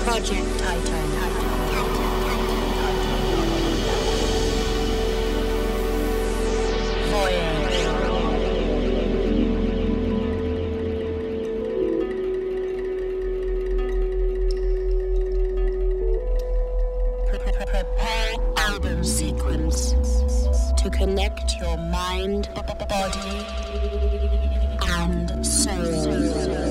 Project Titan. Voyage. Prepare album sequence to connect your mind, body, and soul.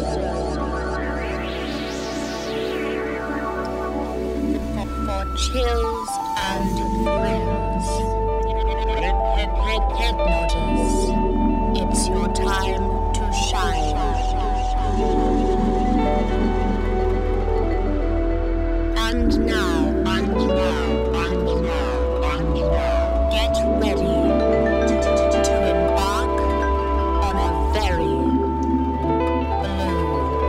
For chills and thrills, head nodders, it's your time to shine. And now, get ready to embark on a very blue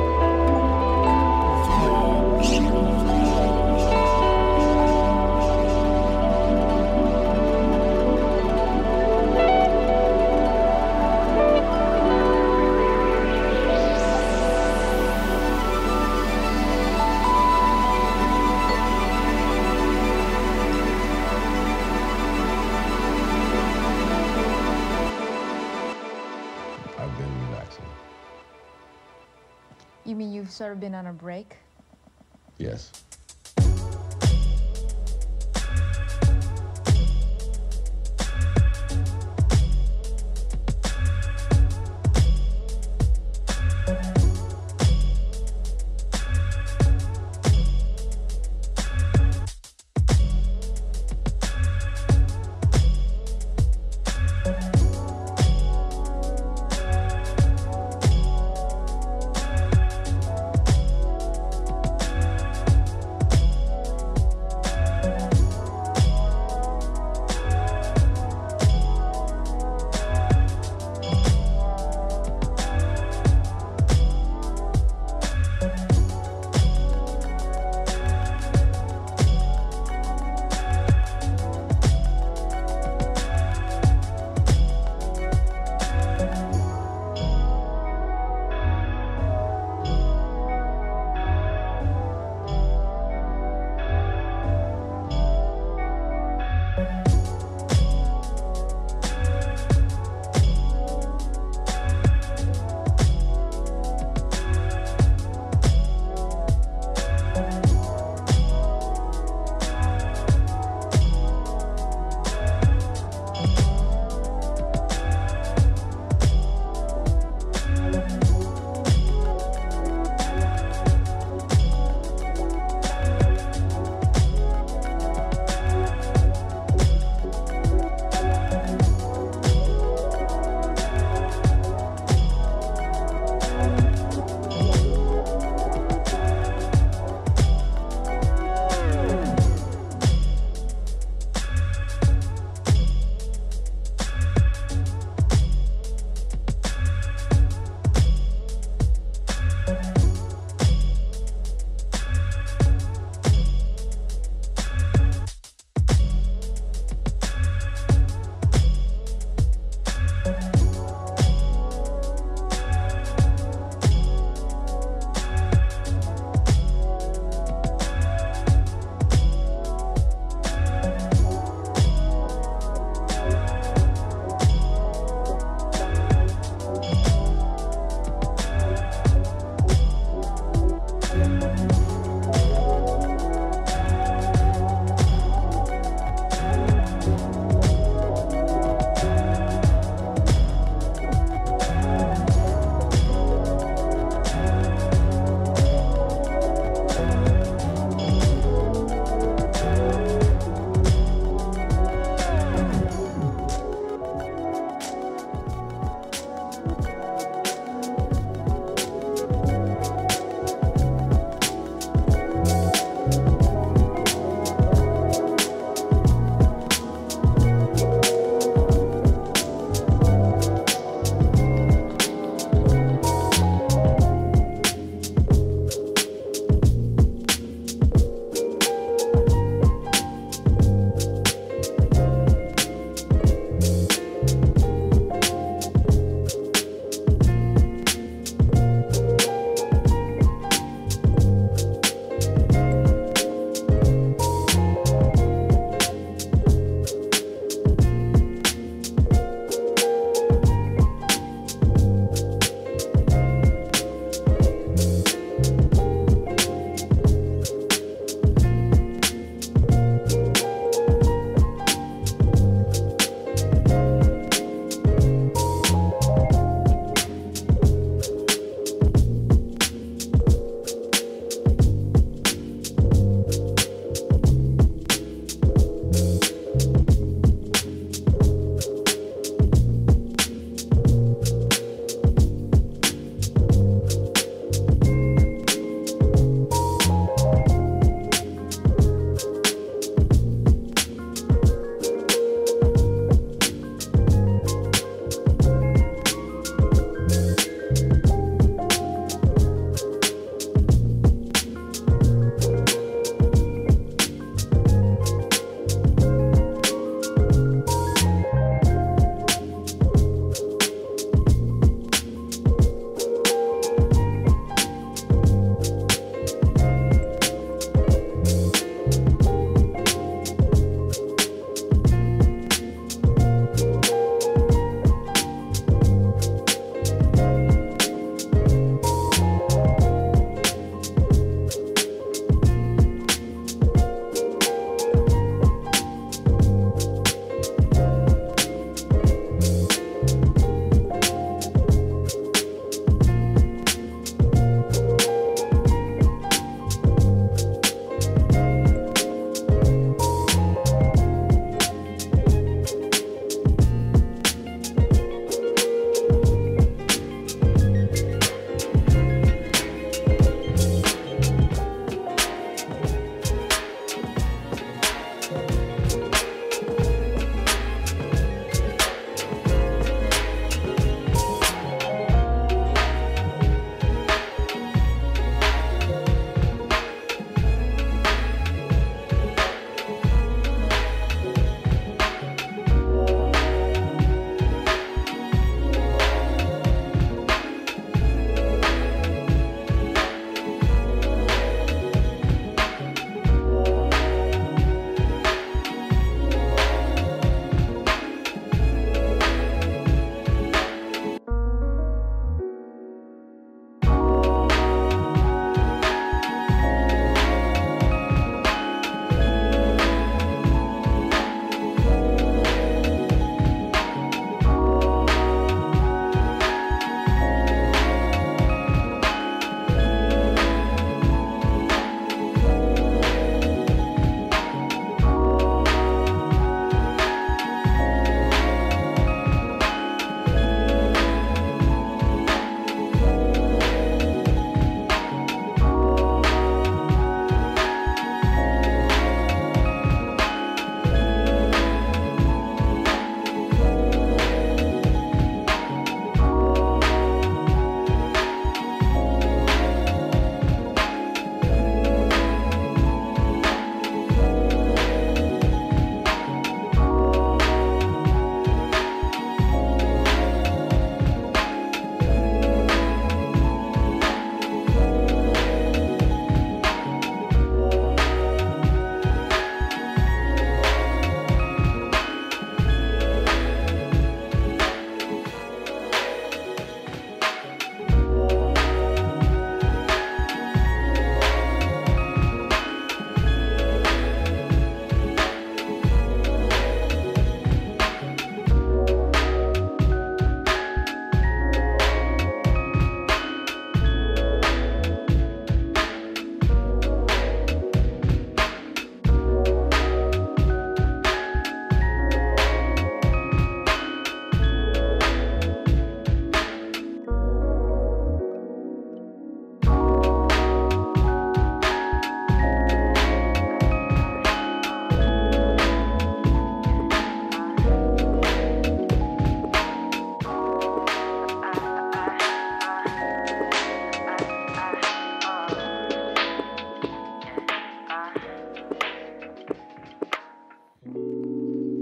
You mean you've sort of been on a break? Yes.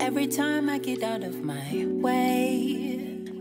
Every time I get out of my way,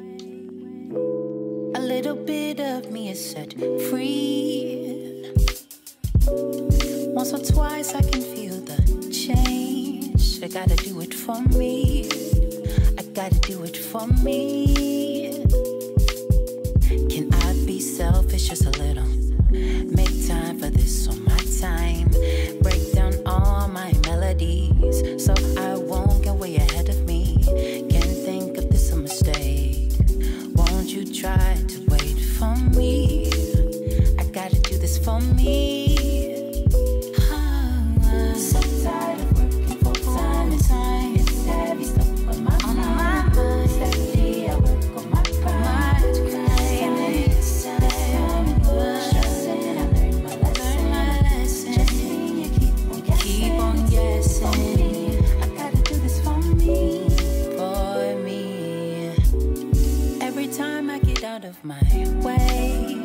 a little bit of me is set free. Once or twice I can feel the change. I gotta do it for me. I gotta do it for me. Can I be selfish just a little? Make time for this on my time. Break down all my melodies so I won't get way ahead of me. Can't think of this a mistake. Won't you try to wait for me? I gotta do this for me. So tired of working full time. It's heavy stuff on my mind. Steadily I work on my pride. Stressing, I learn my lesson. Just me, you keep on guessing. I gotta do this for me, for me. Every time I get out of my way,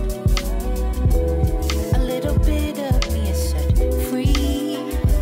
a little bit of me is set free.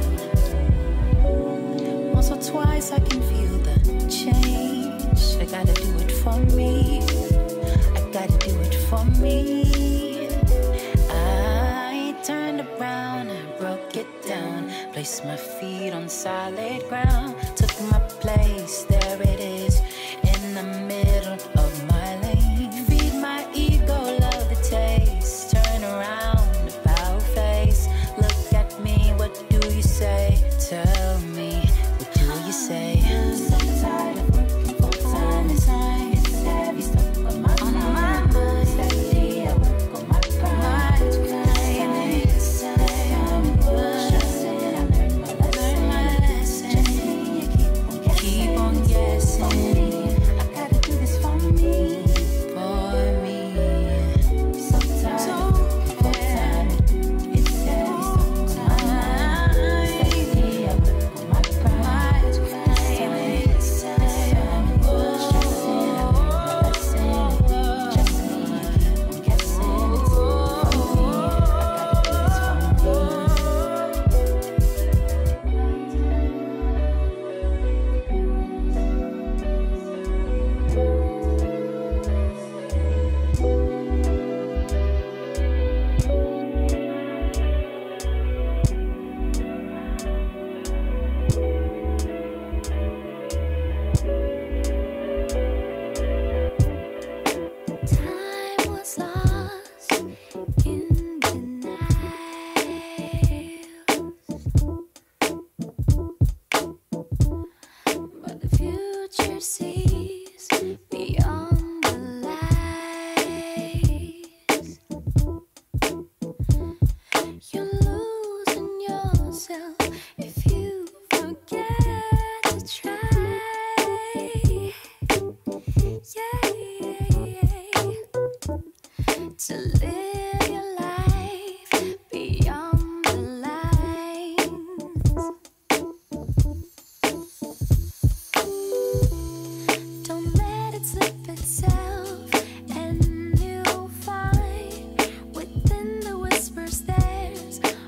Once or twice I can feel the change. I gotta do it for me. I gotta do it for me. I turned around, I broke it down. Placed my feet on solid ground. Took my place, there it is, in the middle of my lane. Feed my ego, love the taste. Turn around, about face. Look at me, what do you say? Tell me, what do you say? So tired of working full time. It's heavy stuff on my mind. Steadily I work on my pride. Stressing, I learn my lesson. Just me, you keep on guessing. I gotta do this for me, for me. So tired of working full time. It's heavy stuff on my mind. Steadily I work on my pride. Stressing, I learn my lesson. Just me, you keep on guessing. It's for me. I gotta do this for me. Time was lost in denial, but the future sees beyond the lies. You're losing yourself if you forget to try. To live your life beyond the lines. Don't let it slip itself, and you'll find within the whispers there's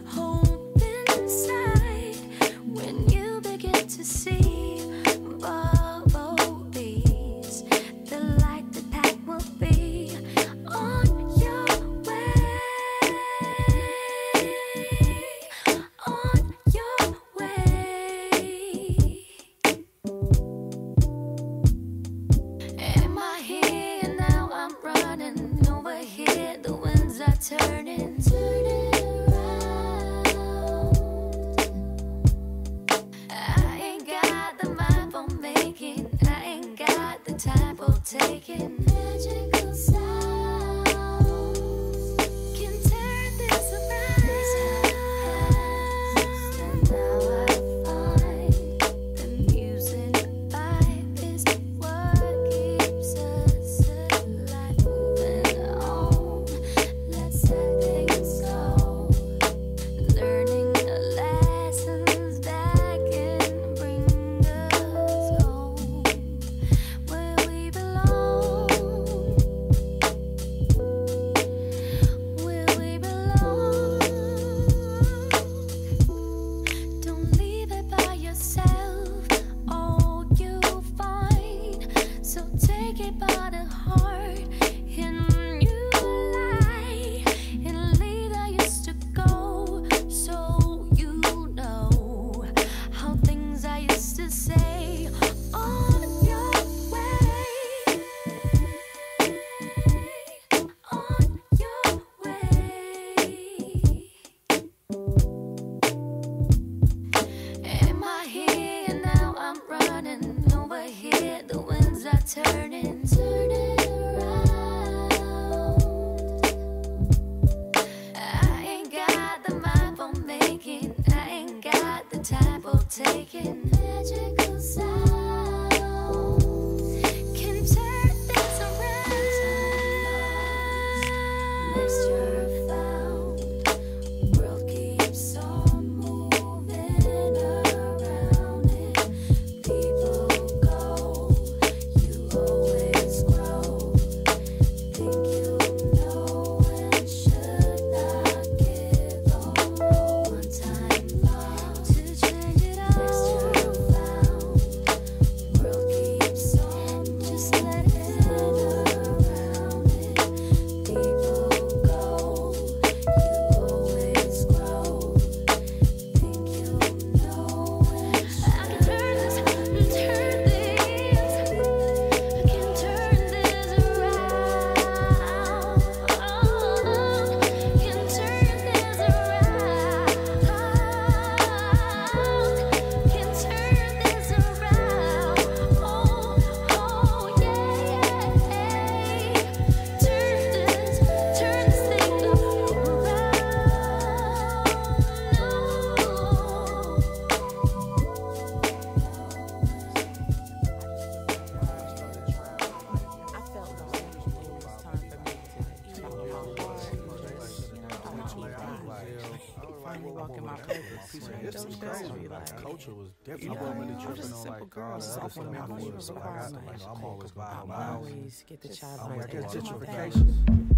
finally walk in my purpose. Culture was You definitely know, I'm just a simple girl. It's off when I'm on the requirement. I always get the child right there. gentrification.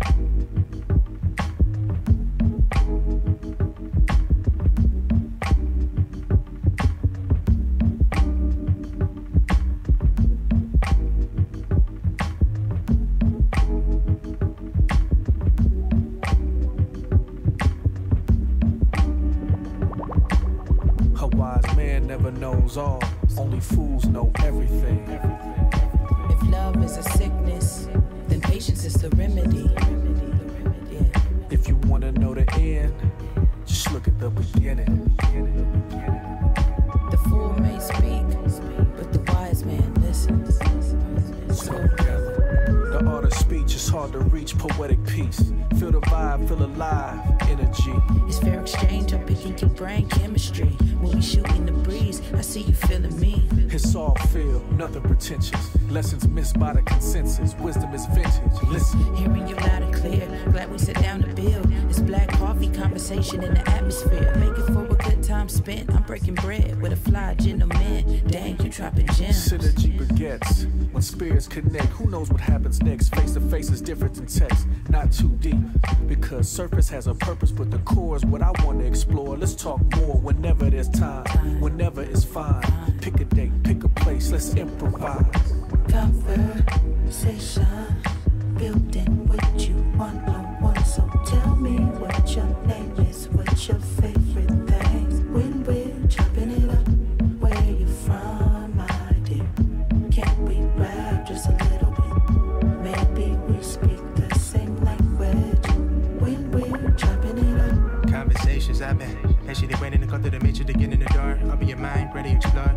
A wise man never knows all, only fools know everything. If love is a sickness, then patience is the remedy. Yeah. If you wanna know the end, just look at the beginning. The fool may speak, but the wise man listens. So the art of speech is hard to reach, poetic peace. Feel the vibe, feel alive, energy. It's fair exchange, I'm picking your brain chemistry. When we shoot in the breeze, I see you feeling me. It's all feel, nothing pretentious. Lessons missed by the consensus. Wisdom is vintage. Listen. Hearing you loud and clear, glad we sit down to build. It's black coffee conversation in the atmosphere. Make it for a good time spent. I'm breaking bread with a fly gentleman. Dang, you dropping gems. Synergy begets when spirits connect. Who knows what happens next? Face to face is different than text. Not too deep, because surface has a purpose, but the core is what I want to explore. Let's talk more whenever there's time. Whenever it's fine. Pick a date, pick a place. Let's improvise. Conversation, building what you want on one. So tell me what your name is, what's your favorite thing. When we're chopping it up, where you from, my dear? Can't we rap just a little bit? Maybe we speak the same language. When we're chopping it up. Conversations I've been patiently waiting to come through the matrix to get in the door. I'll be your mind, ready to explore.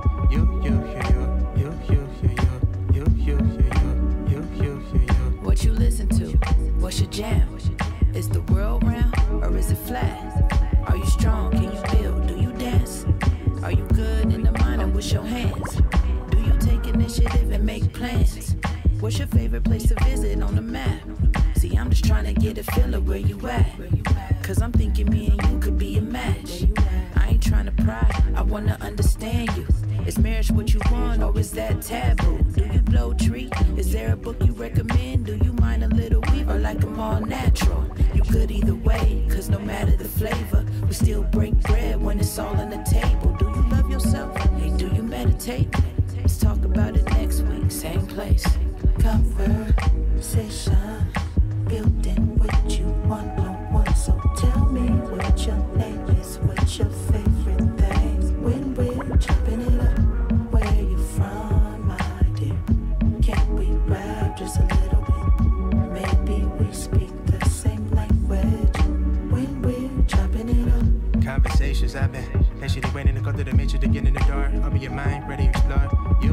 What you listen to? What's your jam? Is the world round or is it flat? Are you strong? Can you build? Do you dance? Are you good in the mind and with your hands? Do you take initiative and make plans? What's your favorite place to visit on the map? See, I'm just trying to get a feel of where you at. Cause I'm thinking me and you could be a match. I ain't trying to pry, I wanna understand you. Is marriage what you want or is that taboo? Do you blow tree? Is there a book you recommend? Do you mind a little weave or like them all natural? You good either way, cause no matter the flavor, we still break bread when it's all on the table. Do you love yourself? Hey, do you meditate? Let's talk about it next week, same place. Conversation, building what you want on one. So tell me what your name is, what's your favorite thing. When we're chopping it up, where you from, my dear? Can't we rap just a little bit? Maybe we speak the same language. When we're chopping it up. Conversations I've been patiently waiting to come through the matrix to get in the door. I'll be your mind, ready to explore.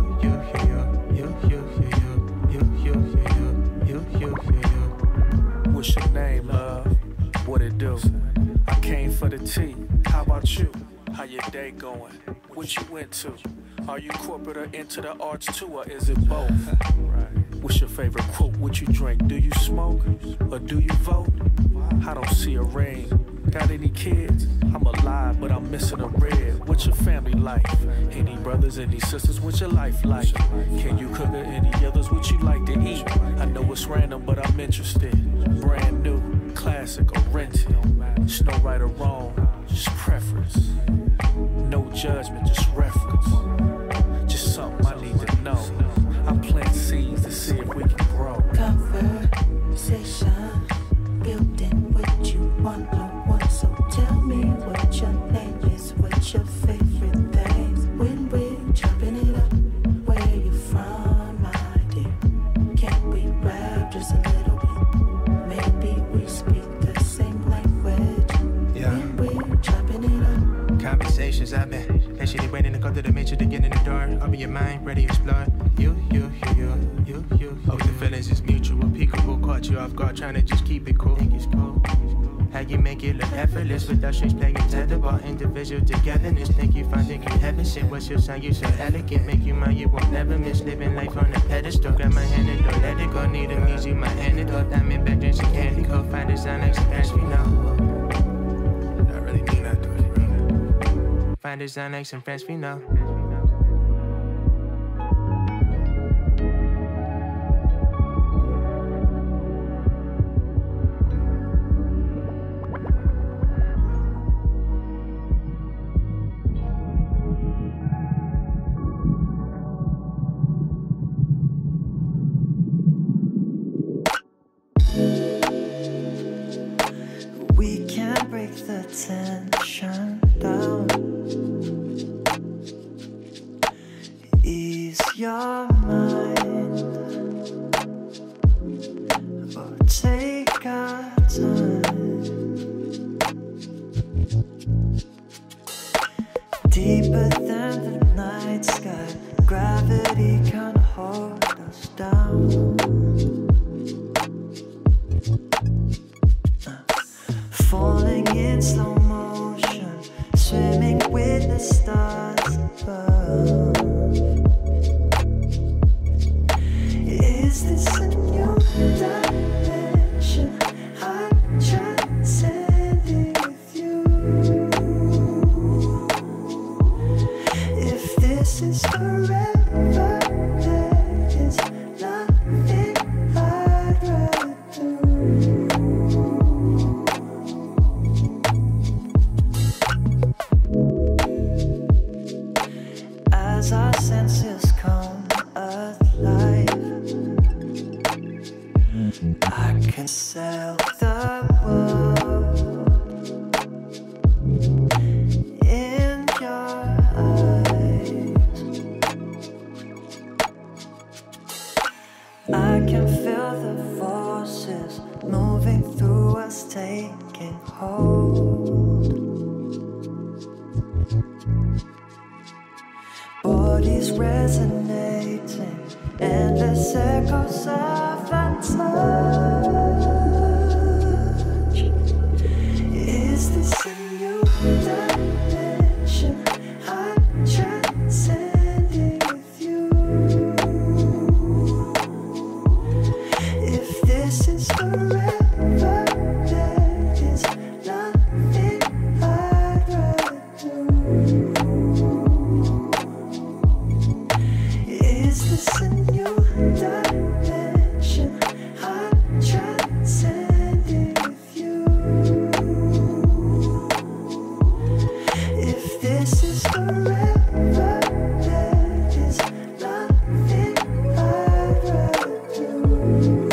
What's your name, love? What it do? I came for the tea. How about you? How your day going? What you went to? Are you corporate or into the arts too, or is it both? What's your favorite quote? What you drink? Do you smoke or do you vote? I don't see a ring. Got any kids? I'm alive, but I'm missing a red. What's your family like? Any brothers, any sisters? What's your life like? Can you cook or any others? What you like to eat? I know it's random, but I'm interested. Brand new, classic or rented. There's no right or wrong, just preference. No judgment, just reference. Just something I need to know. I plant seeds to see if we can grow. Conversation, building what you want on one. So tell me what your name is, what's your favorite thing. When we're chopping it up, where you from, my dear? Can't we rap just a little bit? Maybe we speak the same language. Yeah. When we're chopping it up. Conversations I've been patiently waiting to come through the matrix to get in the door. I'll be your mind, ready to explore. Oh, the feelings is mutual, peekaboo. Caught you off guard, trying to just keep it cool. How you make it look effortless without strings playing tetherball, individual togetherness. Think you find it you heaven sent. What's your sign? You so elegant, make you mine, you won't never miss. Living life on a pedestal. Grab my hand and don't let it go. Need a music, my antidote. Diamond back, drink some candy, go find a sound like some Ashby now. I really mean I do it. might design like some French Fino. We can't break the tension down. Ease your mind, or take our time. Deeper than the night sky, gravity can't hold us down. Falling in slow motion, swimming with the stars above. Is this a new dimension? I'm transcending with you. If this is forever, there is nothing I'd rather do. As our senses come alive, I can sail the world in your eyes. I can feel the forces moving through us, taking hold. Bodies resonating, endless echoes of our touch. Is this a new dimension? I'm transcending with you. If this is forever, there is nothing I'd rather do. Is this a new dimension? I'm transcending with you. If this is forever, there is nothing I'd rather do.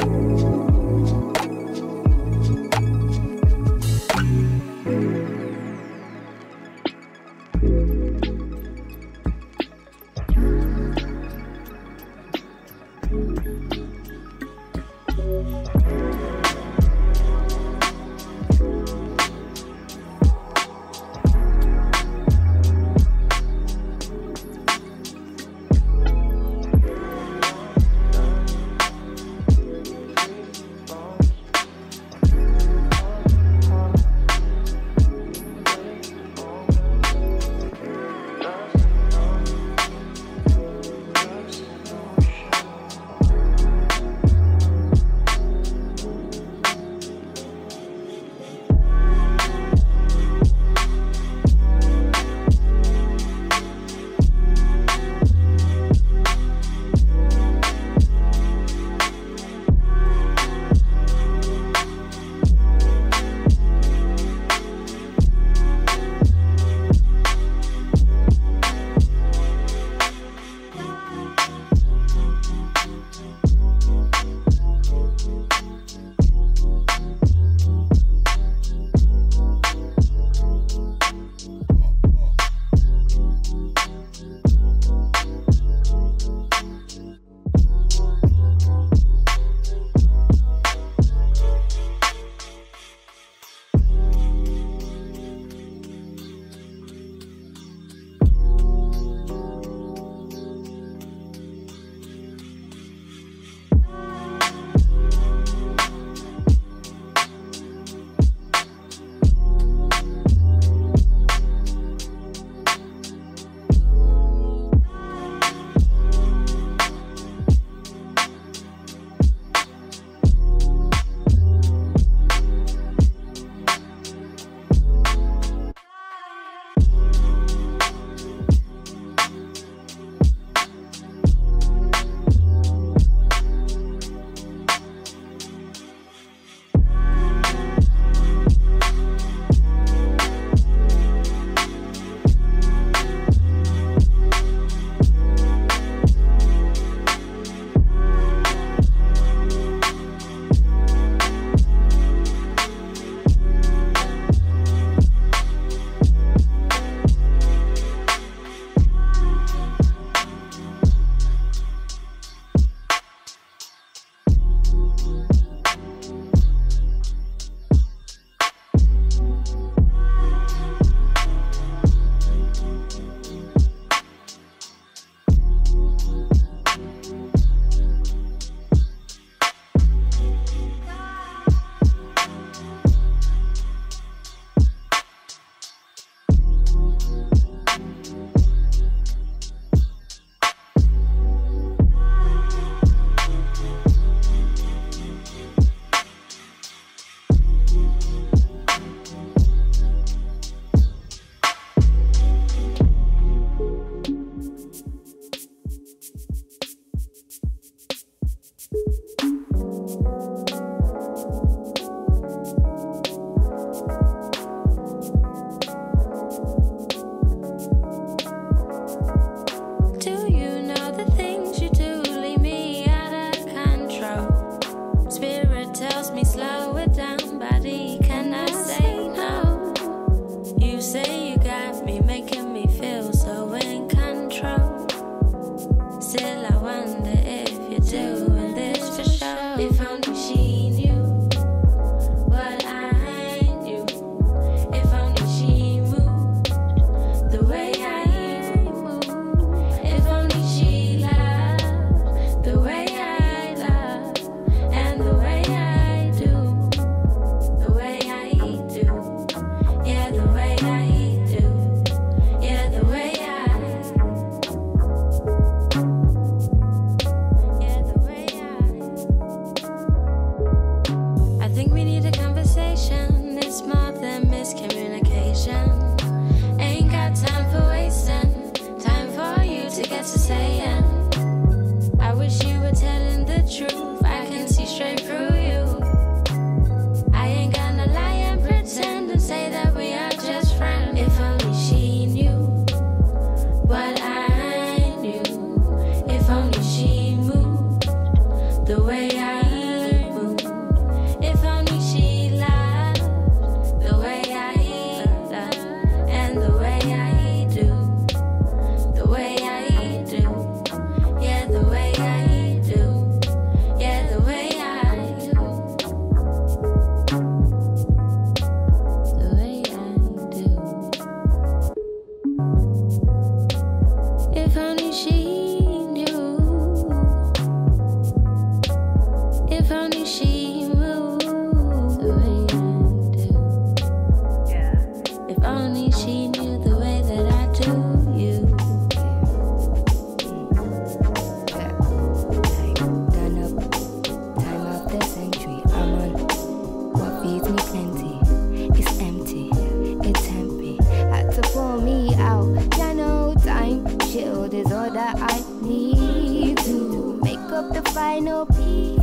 sell me out. Yeah, no time, shield is all that I need to make up the final piece.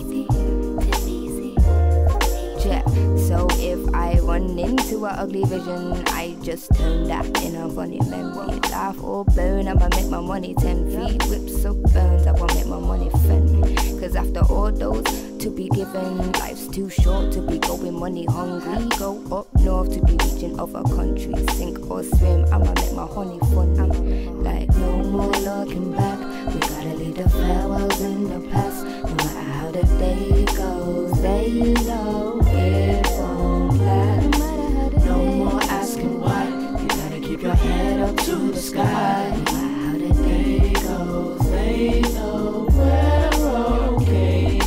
Yeah. So if I run into an ugly vision, I just turn that in a funny memory. Laugh or burn, I'ma make my money 10 feet. Whips up burns, I won't make my money fend me. Cause after all those to be given, life's too short to be going money hungry. Go up north to be reaching other countries. Sink or swim, I'ma make my honey fun. I'm like no more looking back. We gotta leave the farewells in the past. No matter how the day goes, they know it won't last. No more asking why. You gotta keep your head up to the sky. No matter how the day goes, they know we're okay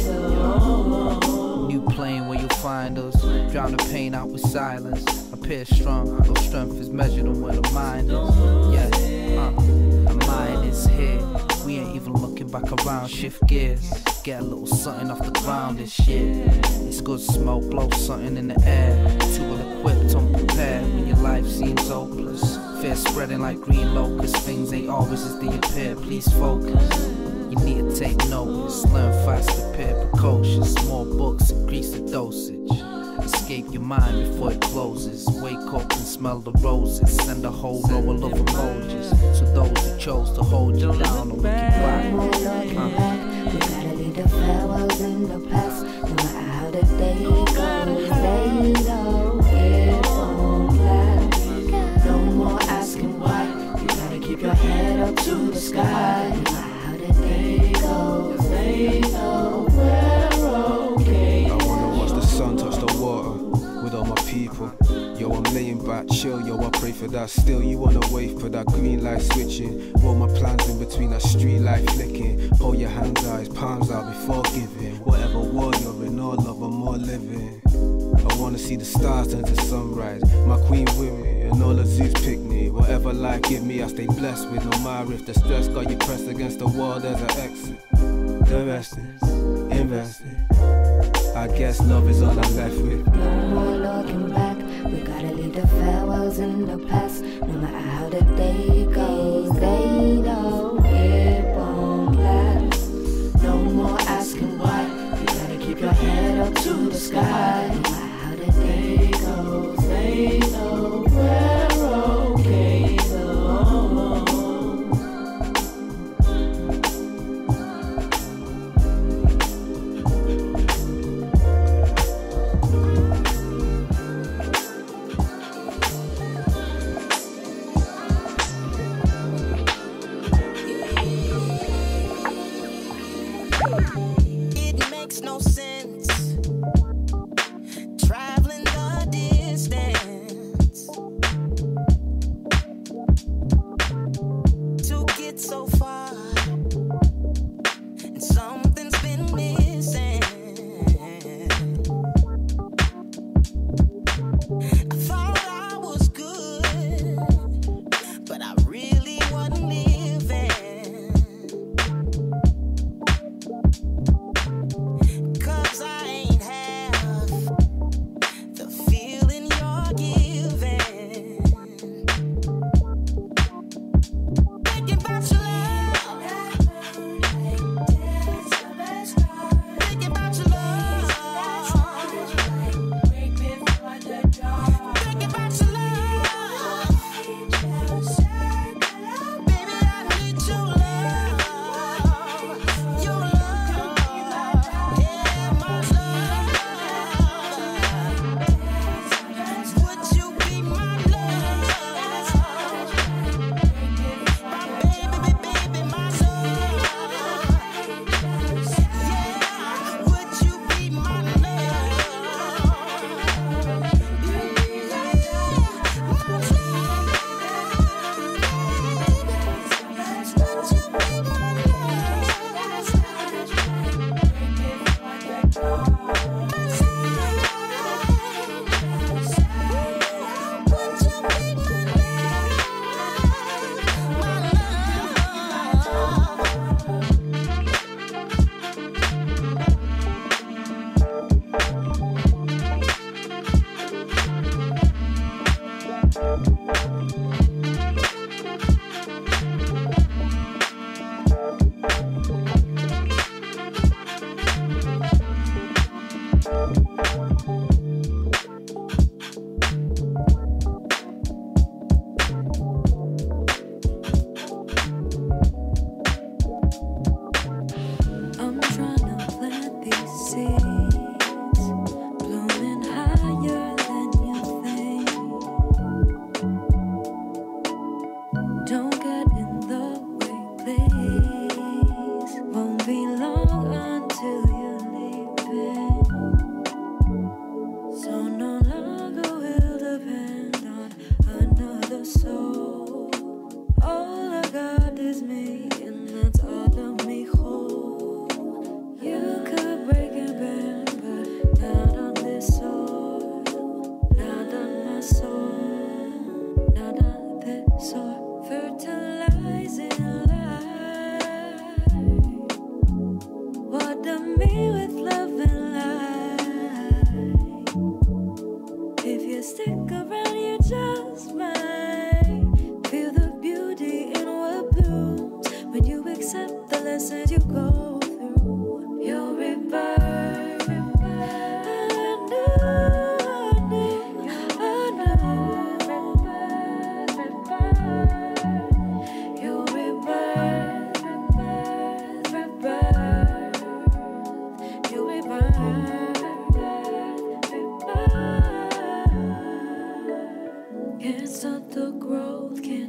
though. New plane where you find us. Drown the pain out with silence. Appear strong, though strength is measured on where the mind is. Yeah, the mind is here. We ain't even looking back around. Shift gears, get a little something off the ground this year. It's good smoke, blow something in the air. Too well equipped, unprepared when your life seems hopeless. Fear spreading like green locusts. Things ain't always as they appear. Please focus. You need to take notice. Learn fast, prepare, precocious. More books, increase the dosage. Escape your mind before it closes. Wake up and smell the roses. Send a whole row of love emojis to those who chose to hold you down or look you back. We gotta leave the farewells in the past. No matter how the day goes, they know it won't last. No more asking why. You gotta keep your head up to the sky. No matter how the day goes, they know we're okay. I wanna watch the sun touch the water with all my people. Yo, I'm laying back, chill, yo, I pray for that. Still, you wanna wait for that green light switching. Roll my plans in between that street light flicking. Hold your hands out, his palms out before giving. Whatever war you're in, all love, I'm more living. I wanna see the stars turn to sunrise. My queen with me, and all the zoos pick me. Whatever life give me, I stay blessed with. No matter if the stress got you pressed against the wall, there's an exit. The rest is invested. I guess love is all I'm left with. No more looking back. We gotta leave the farewells in the past. No matter how the day goes, they know it won't last. No more asking why. You gotta keep your head up to the sky. No matter how the day goes, they know we're okay though. It makes no sense.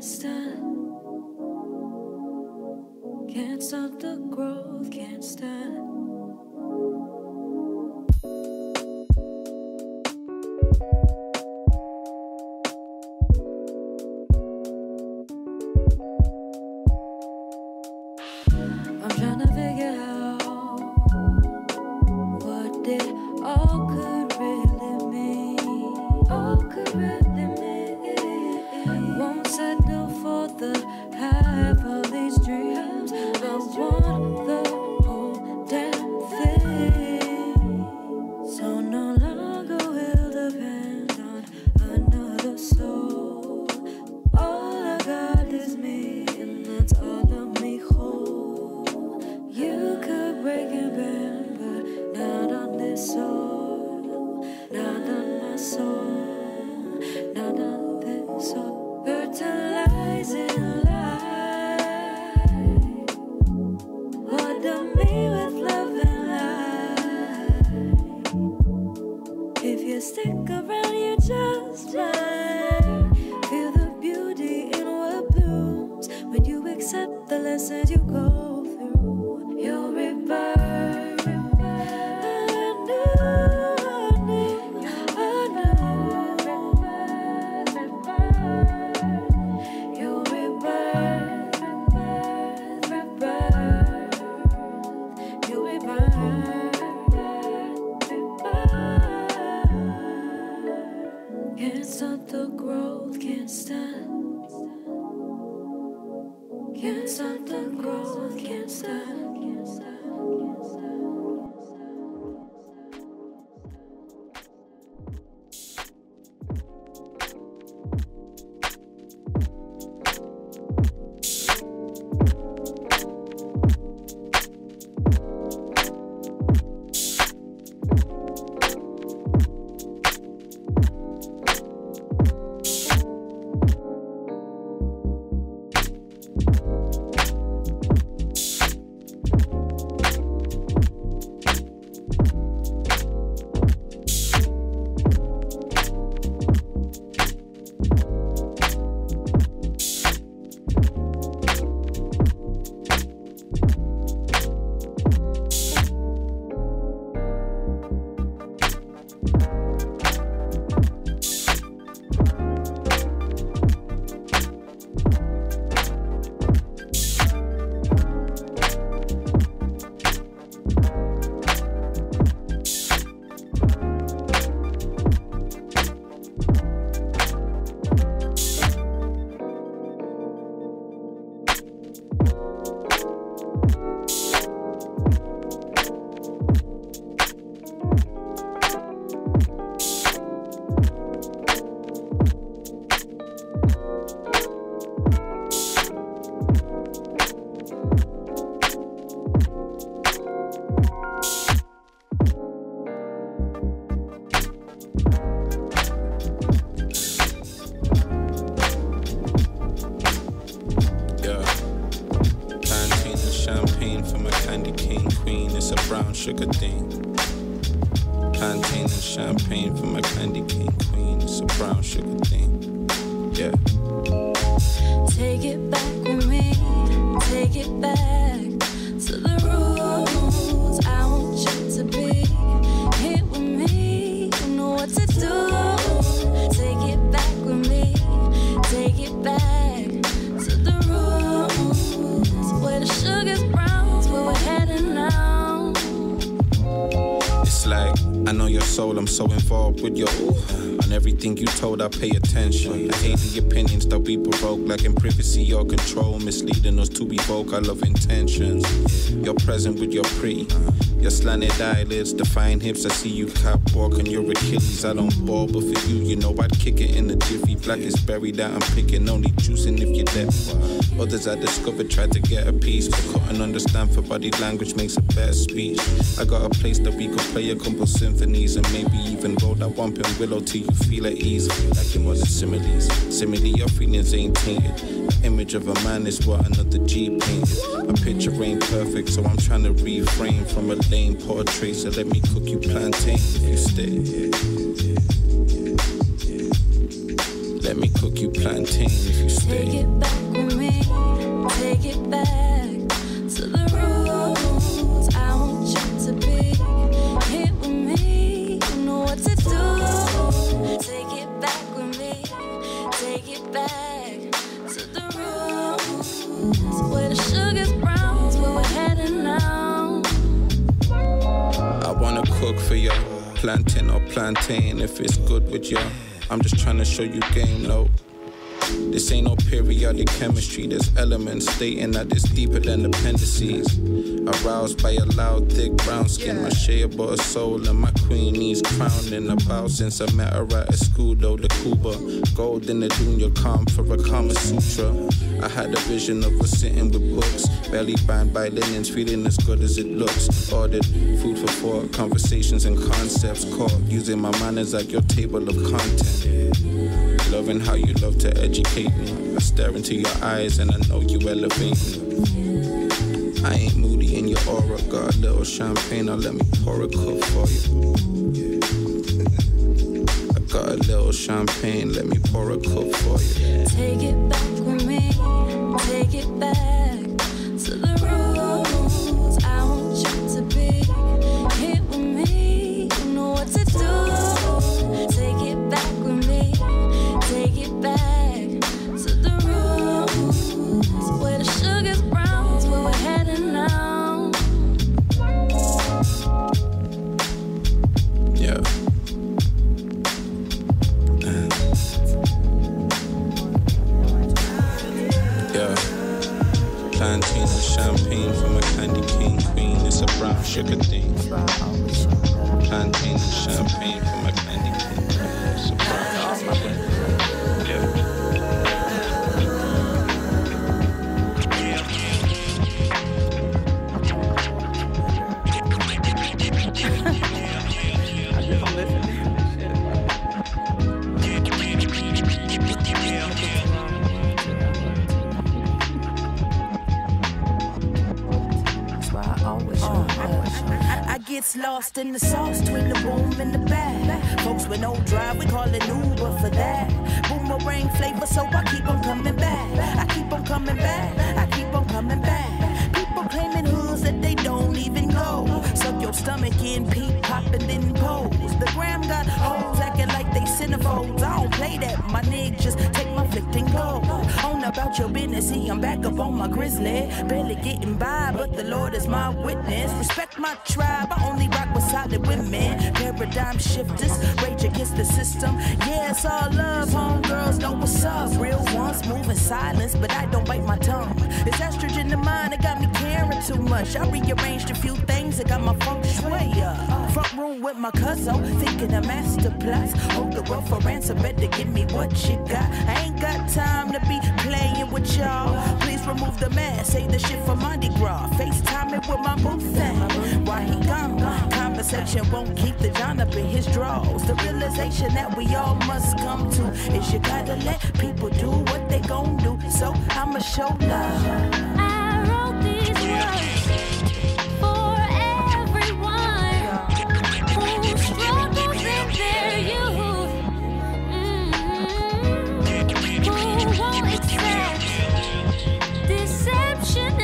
can't stand. Can't stop the growth, can't stand. I'm trying to figure out what it all could really mean. All could really mean. Won't settle for the half of these dreams, but want the whole damn thing. So no longer will depend on another soul. All I got is me, and that's all of me whole. You could break and bend, but not on this soul. Not on my soul. Not on this soul. Fertilizing life. What do me with love and life? If you stick around, you just might feel the beauty in what blooms when you accept the lessons you go through. You'll rebirth. You'll rebirth. You'll rebirth. Can't stop the growth, can't stand. Can't stop the growth, can't stand. Can't stand. Sugar thing. Plantain and champagne for my candy cane queen. It's a brown sugar thing. Yeah. Take it back with me. Take it back to the rules. I want you to be here with me. You know what to do. Take it back with me. Take it back to the rules. Where the sugar's brown, where we're heading now. It's like, I know your soul, I'm so involved with your on everything you told, I pay attention. I hate the opinions that we provoke, like in privacy or control, misleading us to evoke our love intentions. You're present with your pretty, your slanted eyelids, defiant hips, I see you catwalk and your Achilles. I don't ball, but for you, you know I'd kick it in a jiffy. Black is berry that I'm picking, only juicing if you're deaf. Others I discovered tried to get a piece, but couldn't understand for body language makes a better speech. I got a place that we could play a couple symphonies and maybe even roll that Wampin' Willow till you feel at ease. Like in one of the similes. Simile, your feelings ain't tainted. The image of a man is what another G painted. A picture ain't perfect, so I'm trying to refrain from a lame portrait. So let me cook you plantain if you stay. Let me cook you plantain if you stay. cook for ya. Plantain or plantain if it's good with ya. I'm just trying to show you game, no. This ain't no periodic chemistry. There's elements stating that it's deeper than appendices. Aroused by a loud, thick brown skin. My shea bought a soul and my queen needs crowning. About since I met her at a school though, the Cuba. Gold in the junior calm for a Kama Sutra. I had a vision of us sitting with books. Belly bound by linens, feeling as good as it looks. Ordered food for thought, conversations and concepts. Caught using my manners like your table of content. Loving how you love to educate me. I stare into your eyes and I know you elevate me. I ain't moody in your aura. Got a little champagne, now let me pour a cup for you. I got a little champagne, let me pour a cup for you. Take it back with me, take it back to the rules. I want you to be here with me, you know what to do. Take it back with me, take it back to the rules. Where the sugar's brown, where we're heading now. Yeah. Yeah. Plantain and champagne from a candy cane queen. It's a brown sugar thing. Plantain and champagne from a candy cane queen. It's a brown sugar thing. Yeah. Gets lost in the sauce, between the boom and the bag. Folks with no drive, we call it Uber for that. Boomerang flavor, so I keep on coming back. I keep on coming back, I keep on coming back. People claiming hoods that they don't even know. Suck your stomach in, peep, pop, and then pose. The gram got hoes acting like they centerfolds. I don't play that, my nigga, just take my flick and go. On about your business, see, I'm back up on my grizzly. Barely getting by, but the Lord is my witness. Respect my tribe, I only rock with solid women. Paradigm shifters, rage against the system. Yeah, it's all love, homegirls know what's up. Real ones move in silence, but I don't bite my tongue. It's estrogen in mind, it got me caring too much. I rearranged a few things, it got my feng shui up. Front room with my cousin, thinking a master plots. Hold the world for ransom, better give me what you got. I ain't got time to be playing with y'all. Please remove the mask, say the shit for Mardi Gras. FaceTime it with my boo thing. Why he gone? Conversation won't keep the John up in his drawers. The realization that we all must come to is you gotta let people do what they gon' do. So I'ma show love. I wrote these words for everyone who struggles in their youth, who won't accept deception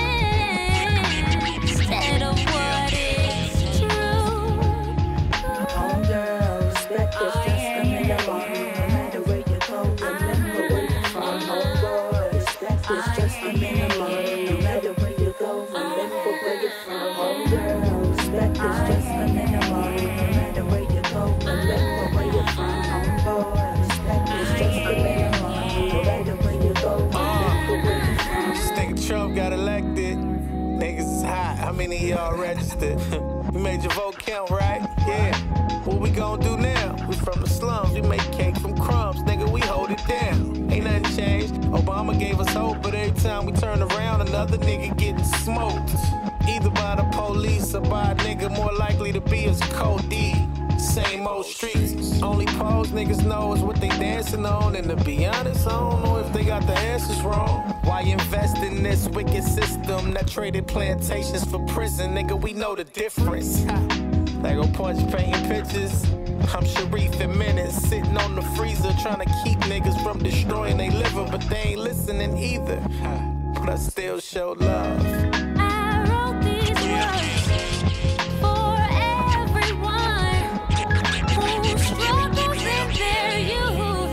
instead of what is true. Homegirl, respect is just a minimum. No matter where you go, remember where you're from. Homeboy, respect is just a minimum. No matter where you go, remember where you're from. Homegirl, respect is just a minimum. No matter where you go, remember where you're from. Homeboy, respect is just a minimum. No matter where you go, remember where you're from. This nigga Trump got elected. Niggas is hot. How many of y'all registered? You made your vote count, right? Yeah. What we gon' do now? We from the slums. We make cake from crumbs. Nigga, we hold it down. Ain't nothing changed. Obama gave us hope, but every time we turn around, another nigga getting smoked. Either by the police or by a nigga more likely to be as Cody. Same old streets. Only pose niggas know is what they dancing on. And to be honest, I don't know if they got the answers wrong. Why invest in this wicked system that traded plantations for prison? Nigga, we know the difference. They go punch painting pictures. I'm Sharif and Menace sitting on the freezer trying to keep niggas from destroying their liver, but they ain't listening either. But I still show love. I wrote these words for everyone who struggles in their youth,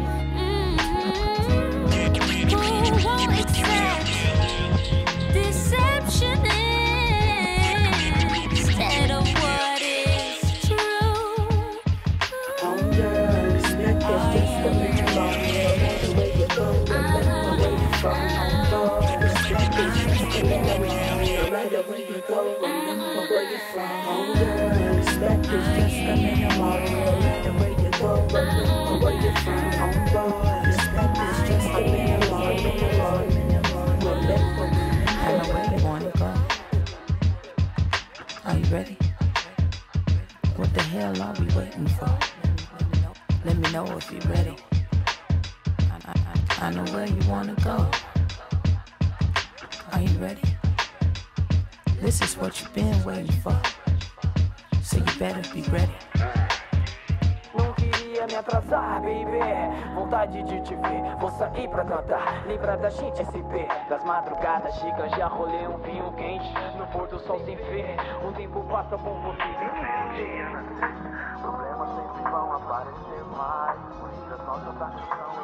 who won't accept deception instead of what is waiting for? Let me know if you're ready. I know where you wanna go. Are you ready? This is what you've been waiting for. So you better be ready. Não queria me atrasar, baby. Vontade de te ver. Vou sair pra cantar, lembrar da gente se ver. Das madrugadas chicas, já rolei um vinho quente. No pôr do sol sem ver. O tempo passa com você. Problemas sempre vão aparecer mais. Por isso é só cantar canção.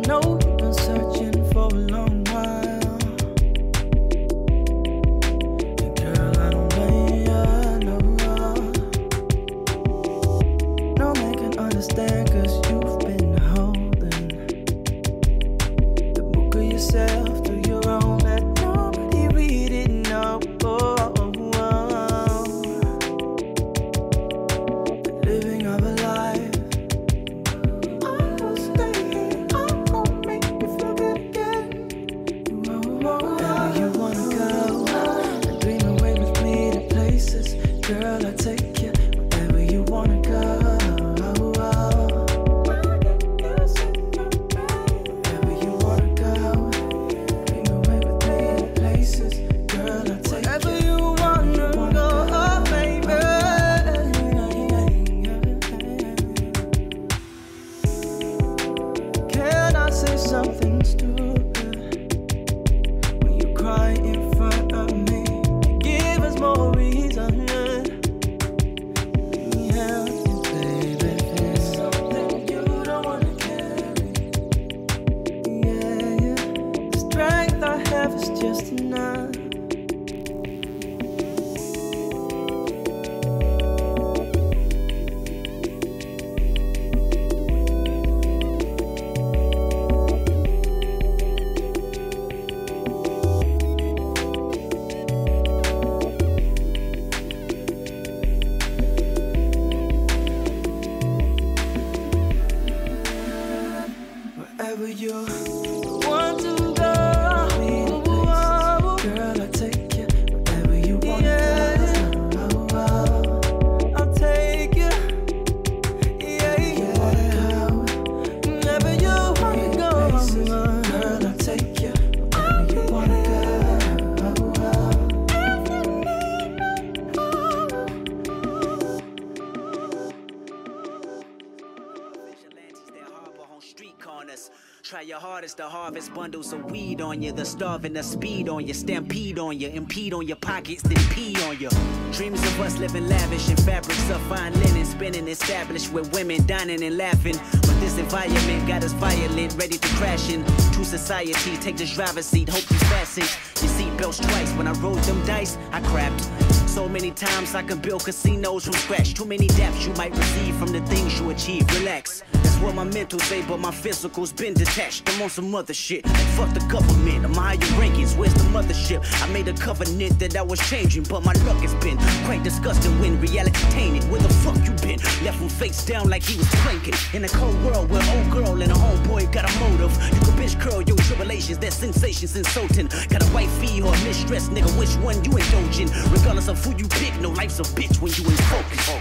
know you've been searching for a long while. And girl, I don't blame ya, no. No man can understand, cause you've been holding the book of yourself to your own. Let nobody read it, no. The living of a life. I'll stay here, I'm gonna make you feel good again. Wherever you wanna go, and dream away with me to places. Girl, I'll take you wherever you wanna go. Wherever you wanna go, dream away with me to places. Girl, I'll take you wherever you wanna go, baby. Can I say something stupid when you cry in front of me? Give us more reason. Yeah, baby, it's something you don't wanna carry. Yeah, the strength I have is just enough. Wherever you want to go, girl, I'll take you wherever you want to go. I'll take you, yeah. Wherever you want to go, girl, I'll take you wherever you want to go. Vigilantes that harbor on street corners. Try your hardest to harvest bundles of weed on you. The starving, the speed on you, stampede on you, impede on your pockets, then pee on you. Dreams of us living lavish in fabrics of fine linen, spinning established with women dining and laughing. But this environment got us violent, ready to crash into society. Take this driver's seat, hope you fasten your seatbelts twice. When I rolled them dice, I crapped. So many times I can build casinos from scratch. Too many depths you might receive from the things you achieve. Relax, that's what my mental say, but my physical's been detached. I'm on some other shit. Like fuck the government, I'm higher rankings. Where's the mothership? I made a covenant that I was changing, but my luck has been quite disgusting when reality tainted. Where the fuck you been? Left him face down like he was planking. In a cold world where old girl and a homeboy got a motive. You can bitch curl your tribulations, that sensation's insulting. Got a wifey or a mistress, nigga, which one you indulging? Regardless of who you pick, no life's a bitch when you ain't focused.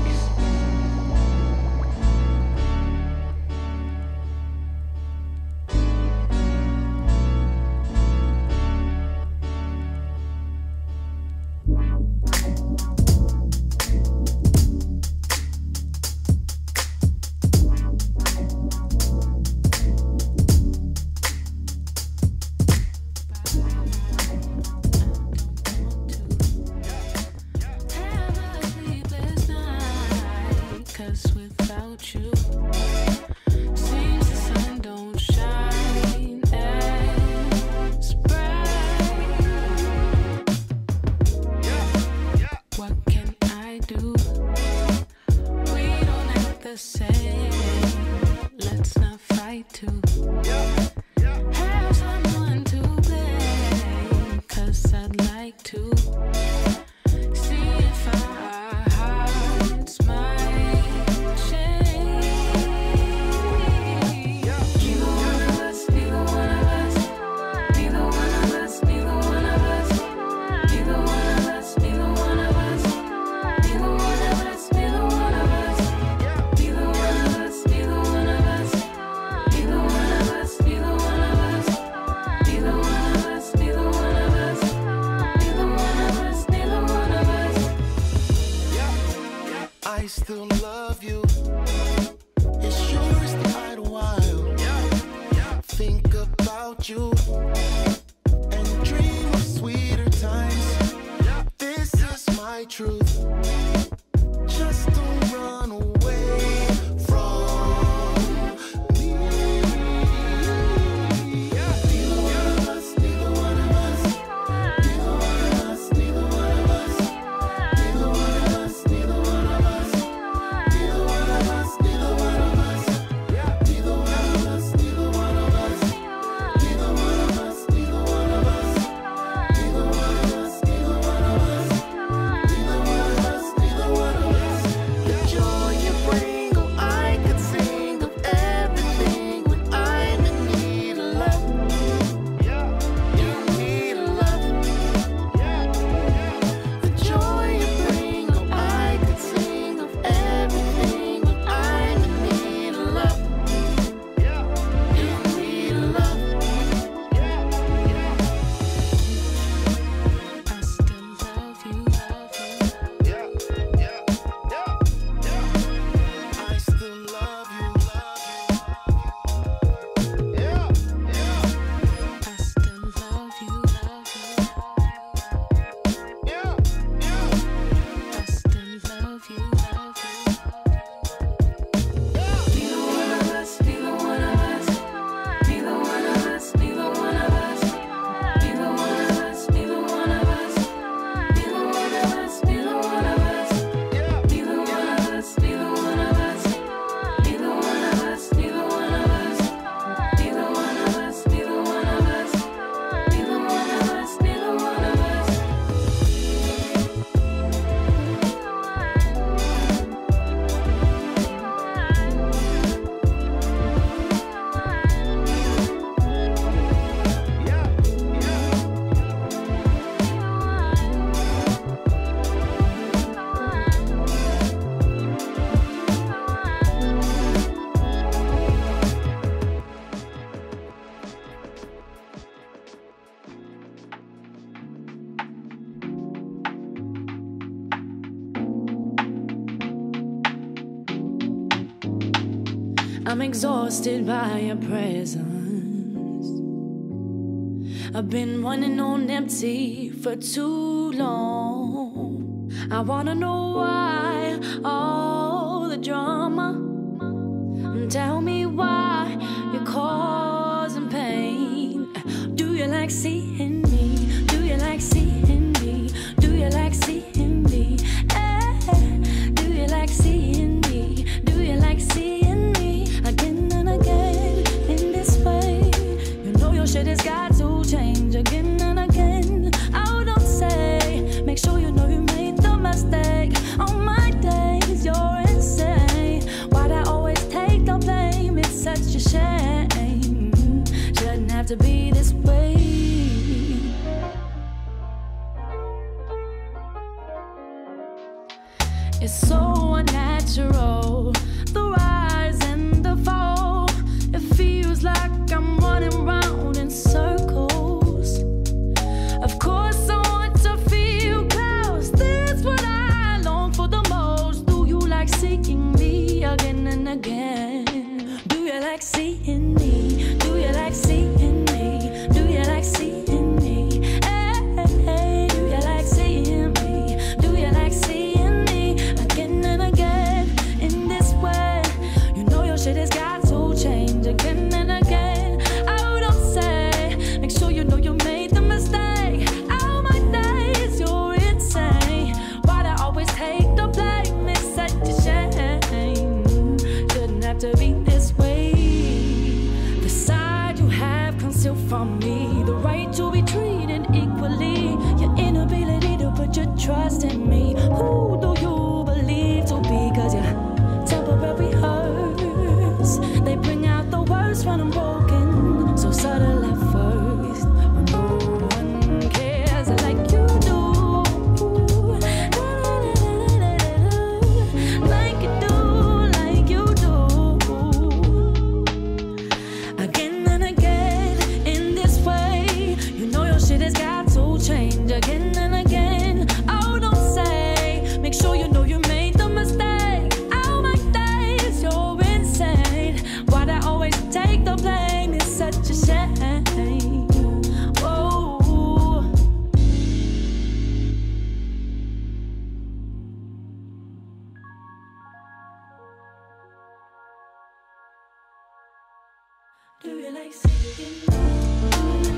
still love you. It sure is the idle while. Think about you and dream of sweeter times. This is my truth. Just don't run away from me. exhausted by your presence. I've been running on empty for too long. I wanna know why all the drama. Tell me why you're causing pain. Do you like seeing me? Do you like seeing me? Do you like seeing me? Do you like seeing me? Do you like seeing me again and again in this way? You know your shit has got to change again and again. Oh, don't say. Make sure you know you made the mistake. On my days, you're insane. Why'd I always take the blame? It's such a shame. Shouldn't have to be this way. It's so unnatural, the rise and the fall. It feels like I'm running round in circles. Of course I want to feel close. That's what I long for the most. Do you like seeing me again and again? Do you like seeing me? Do you like seeing me? Do you like seeing me? Hey, do you like seeing me? Do you like seeing me again and again in this way? You know your shit has got to change again and again. Oh, don't say. Make sure you know you made the mistake. Oh, my days, you're insane. Why'd I always take the blame? It's such a shame. Shouldn't have to be this way. The side you have concealed from me, the right to be treated equally, your inability to put your trust in me. Who do you believe to be? Cause your temporary hurts, they bring out the worst when I'm broken. So subtle at first, but no one cares like you do. Like you do, like you do. Again and again in this way. You know your shit has got to change again and again. Oh, don't say. Make sure you know you made the mistake. Oh, my days, you're insane. Why'd I always take the blame? It's such a shame. Whoa. Do you like seeing me?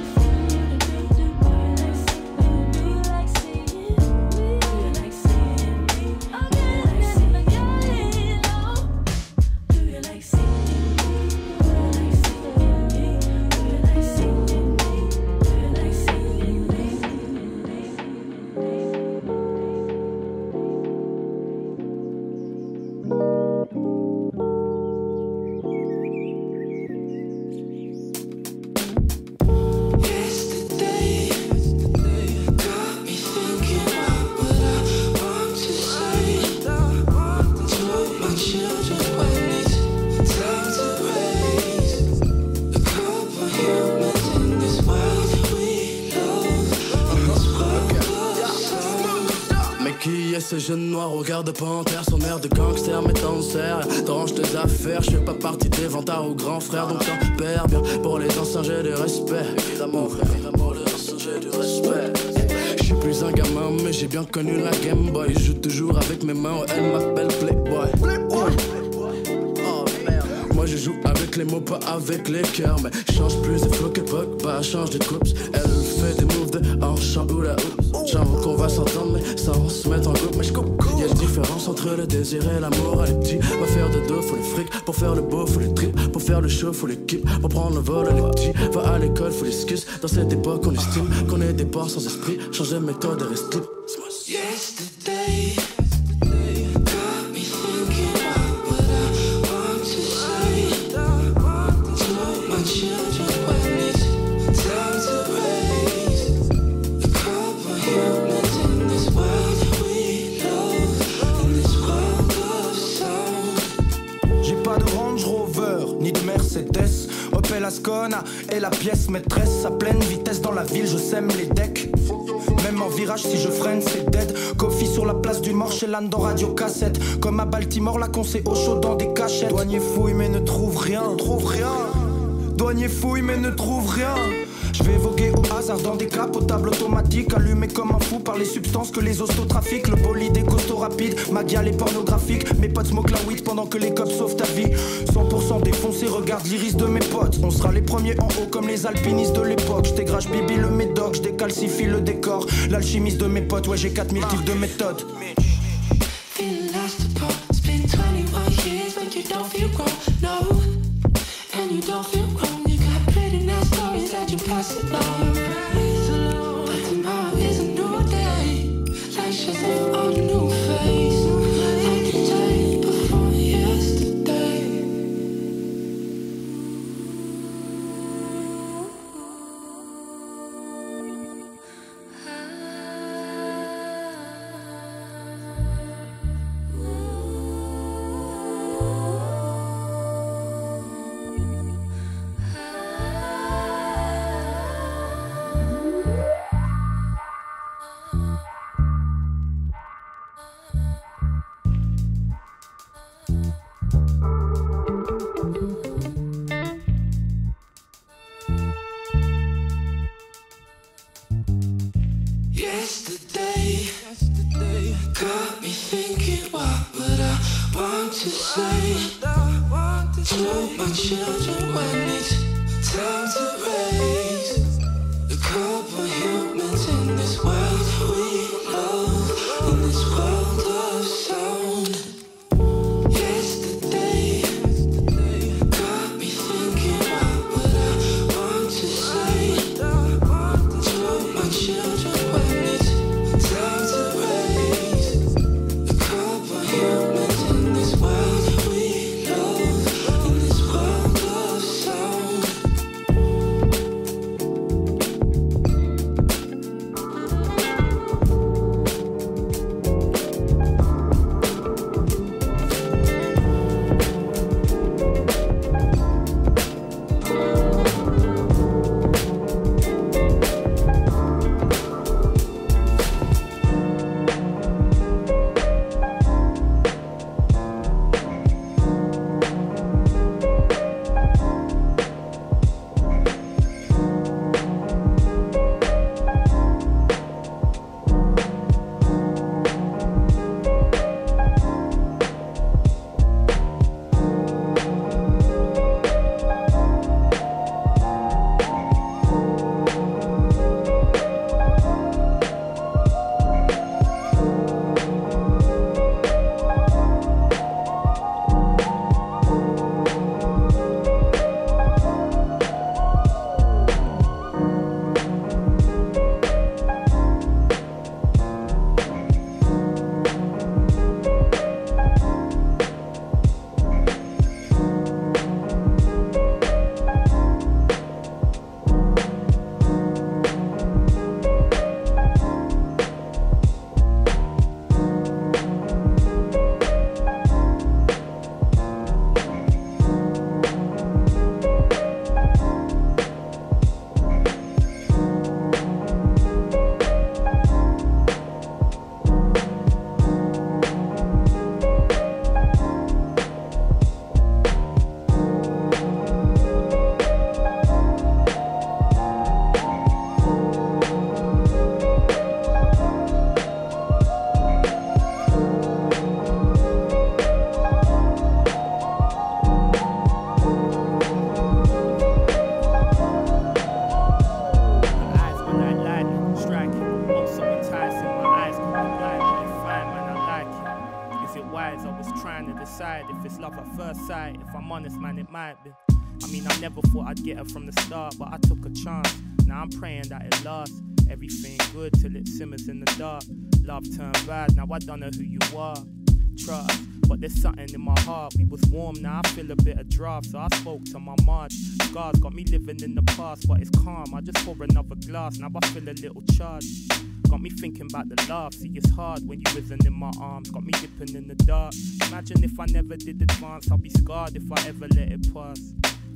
Ce jeune noir au regard de panthère, son air de gangster m'étant sérieux. T'arranges tes affaires, je fais pas partie des vantards ou grands frères, donc t'en perds bien. Pour les anciens j'ai du respect, évidemment frère, pour les anciens j'ai du respect. Je suis plus un gamin mais j'ai bien connu la Game Boy. Je joue toujours avec mes mains, elle m'appelle Playboy. Moi je joue avec les mots, pas avec les cœurs. Mais change plus de flow que Pogba, change de coupes. Elle fait des moves de hanche en hula hoop. J'avoue qu'on va s'entendre mais sans se mettre en groupe. Mais je coupe, y'a une différence entre le désir et l'amour. Les petits, va faire de dos, faut le fric. Pour faire le beau, faut le trip. Pour faire le show, faut l'équipe. Pour prendre le vol, les petits, va à l'école, faut les skills. Dans cette époque on estime qu'on est des porcs sans esprit. Changer de méthode et reste libre. Yesterday got me thinking about what I want to say. To my children when it's time to raise a couple humans in this world that we love, in this world of sound. J'ai pas de Range Rover ni de Mercedes. Au fais la scona et la pièce maîtresse à pleine vitesse dans la ville, je sème les decks. Même en virage si je freine c'est dead. Coffee sur la place du mort chez l'âne dans radio cassette. Comme à Baltimore la con c'est au chaud dans des cachettes. Douanier fouille mais ne trouve rien. Douanier fouille mais ne trouve rien. Je vais voguer au hasard dans des capotables automatiques, allumé comme un fou par les substances que les hostos trafiquent. Le bolide est costaud rapide, ma gueule est pornographique. Mes potes smoke la weed pendant que les cops sauvent ta vie. 100% défoncé, regarde l'iris de mes potes. On sera les premiers en haut comme les alpinistes de l'époque. J'dégrage Bibi le médoc, j'décalcifie le décor. L'alchimiste de mes potes, ouais j'ai 4000 types de méthodes. Feeling lost apart, it's been 21 years, but you don't feel grown, no. And you don't feel grown, you got pretty nice stories that you pass it on. But tomorrow is a new day, like Shazam on a new face, like the day before yesterday. Yesterday got me thinking, what would I want to say to my children when it's time to raise a couple humans in this world we love, in this world of sound. Yesterday got me thinking, what would I want to say to my children when it's time to raise a couple humans in this world we love, in this world of sound. If I'm honest, man, it might be. I mean, I never thought I'd get her from the start, but I took a chance. Now I'm praying that it lasts. Everything good till it simmers in the dark. Love turned bad, now I don't know who you are. Trust, but there's something in my heart. We was warm, now I feel a bit of draft, so I spoke to my Marge. Scars got me living in the past, but it's calm. I just pour another glass, now I feel a little charged. Got me thinking about the laugh. See, it's hard when you isn't in my arms. Got me dipping in the dark. Imagine if I never did advance, I'll be scarred if I ever let it pass.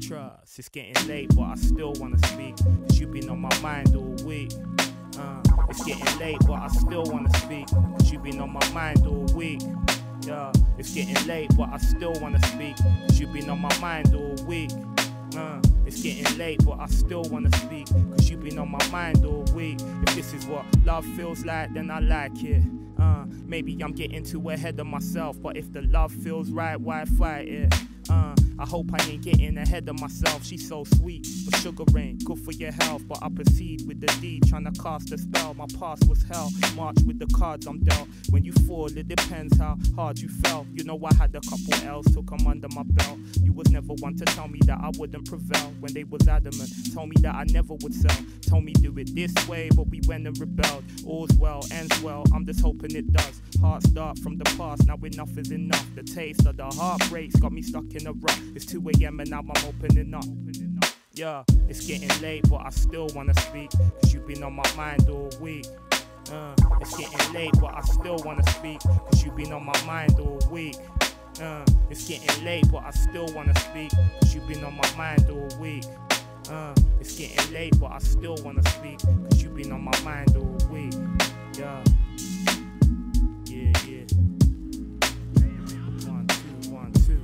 trust. It's getting late, but I still wanna speak, cause you've been on my mind all week. It's getting late, but I still wanna speak, cause you've been on my mind all week. Yeah, it's getting late, but I still wanna speak, cause you've been on my mind all week. It's getting late, but I still wanna speak, cause you've been on my mind all week. If this is what love feels like, then I like it. Maybe I'm getting too ahead of myself, but if the love feels right, why fight it? I hope I ain't getting ahead of myself. She's so sweet, but sugar ain't good for your health. But I proceed with the deed, trying to cast a spell. My past was hell, march with the cards I'm dealt. When you fall, it depends how hard you fell. You know I had a couple L's to come under my belt. You was never one to tell me that I wouldn't prevail. When they was adamant, told me that I never would sell. Told me do it this way, but we went and rebelled. All's well, ends well, I'm just hoping it does. Heart start from the past, now enough is enough. The taste of the heartbreaks got me stuck in a rut. It's 2 a.m. and now I'm opening up. Yeah, it's getting late, but I still wanna speak, cause you've been on my mind all week. It's getting late, but I still wanna speak, cause you've been on my mind all week. It's getting late, but I still wanna speak, cause you've been on my mind all week. It's getting late, but I still wanna speak, cause you've been on my mind all week. Yeah. Yeah, yeah. 1, 2, 1, 2.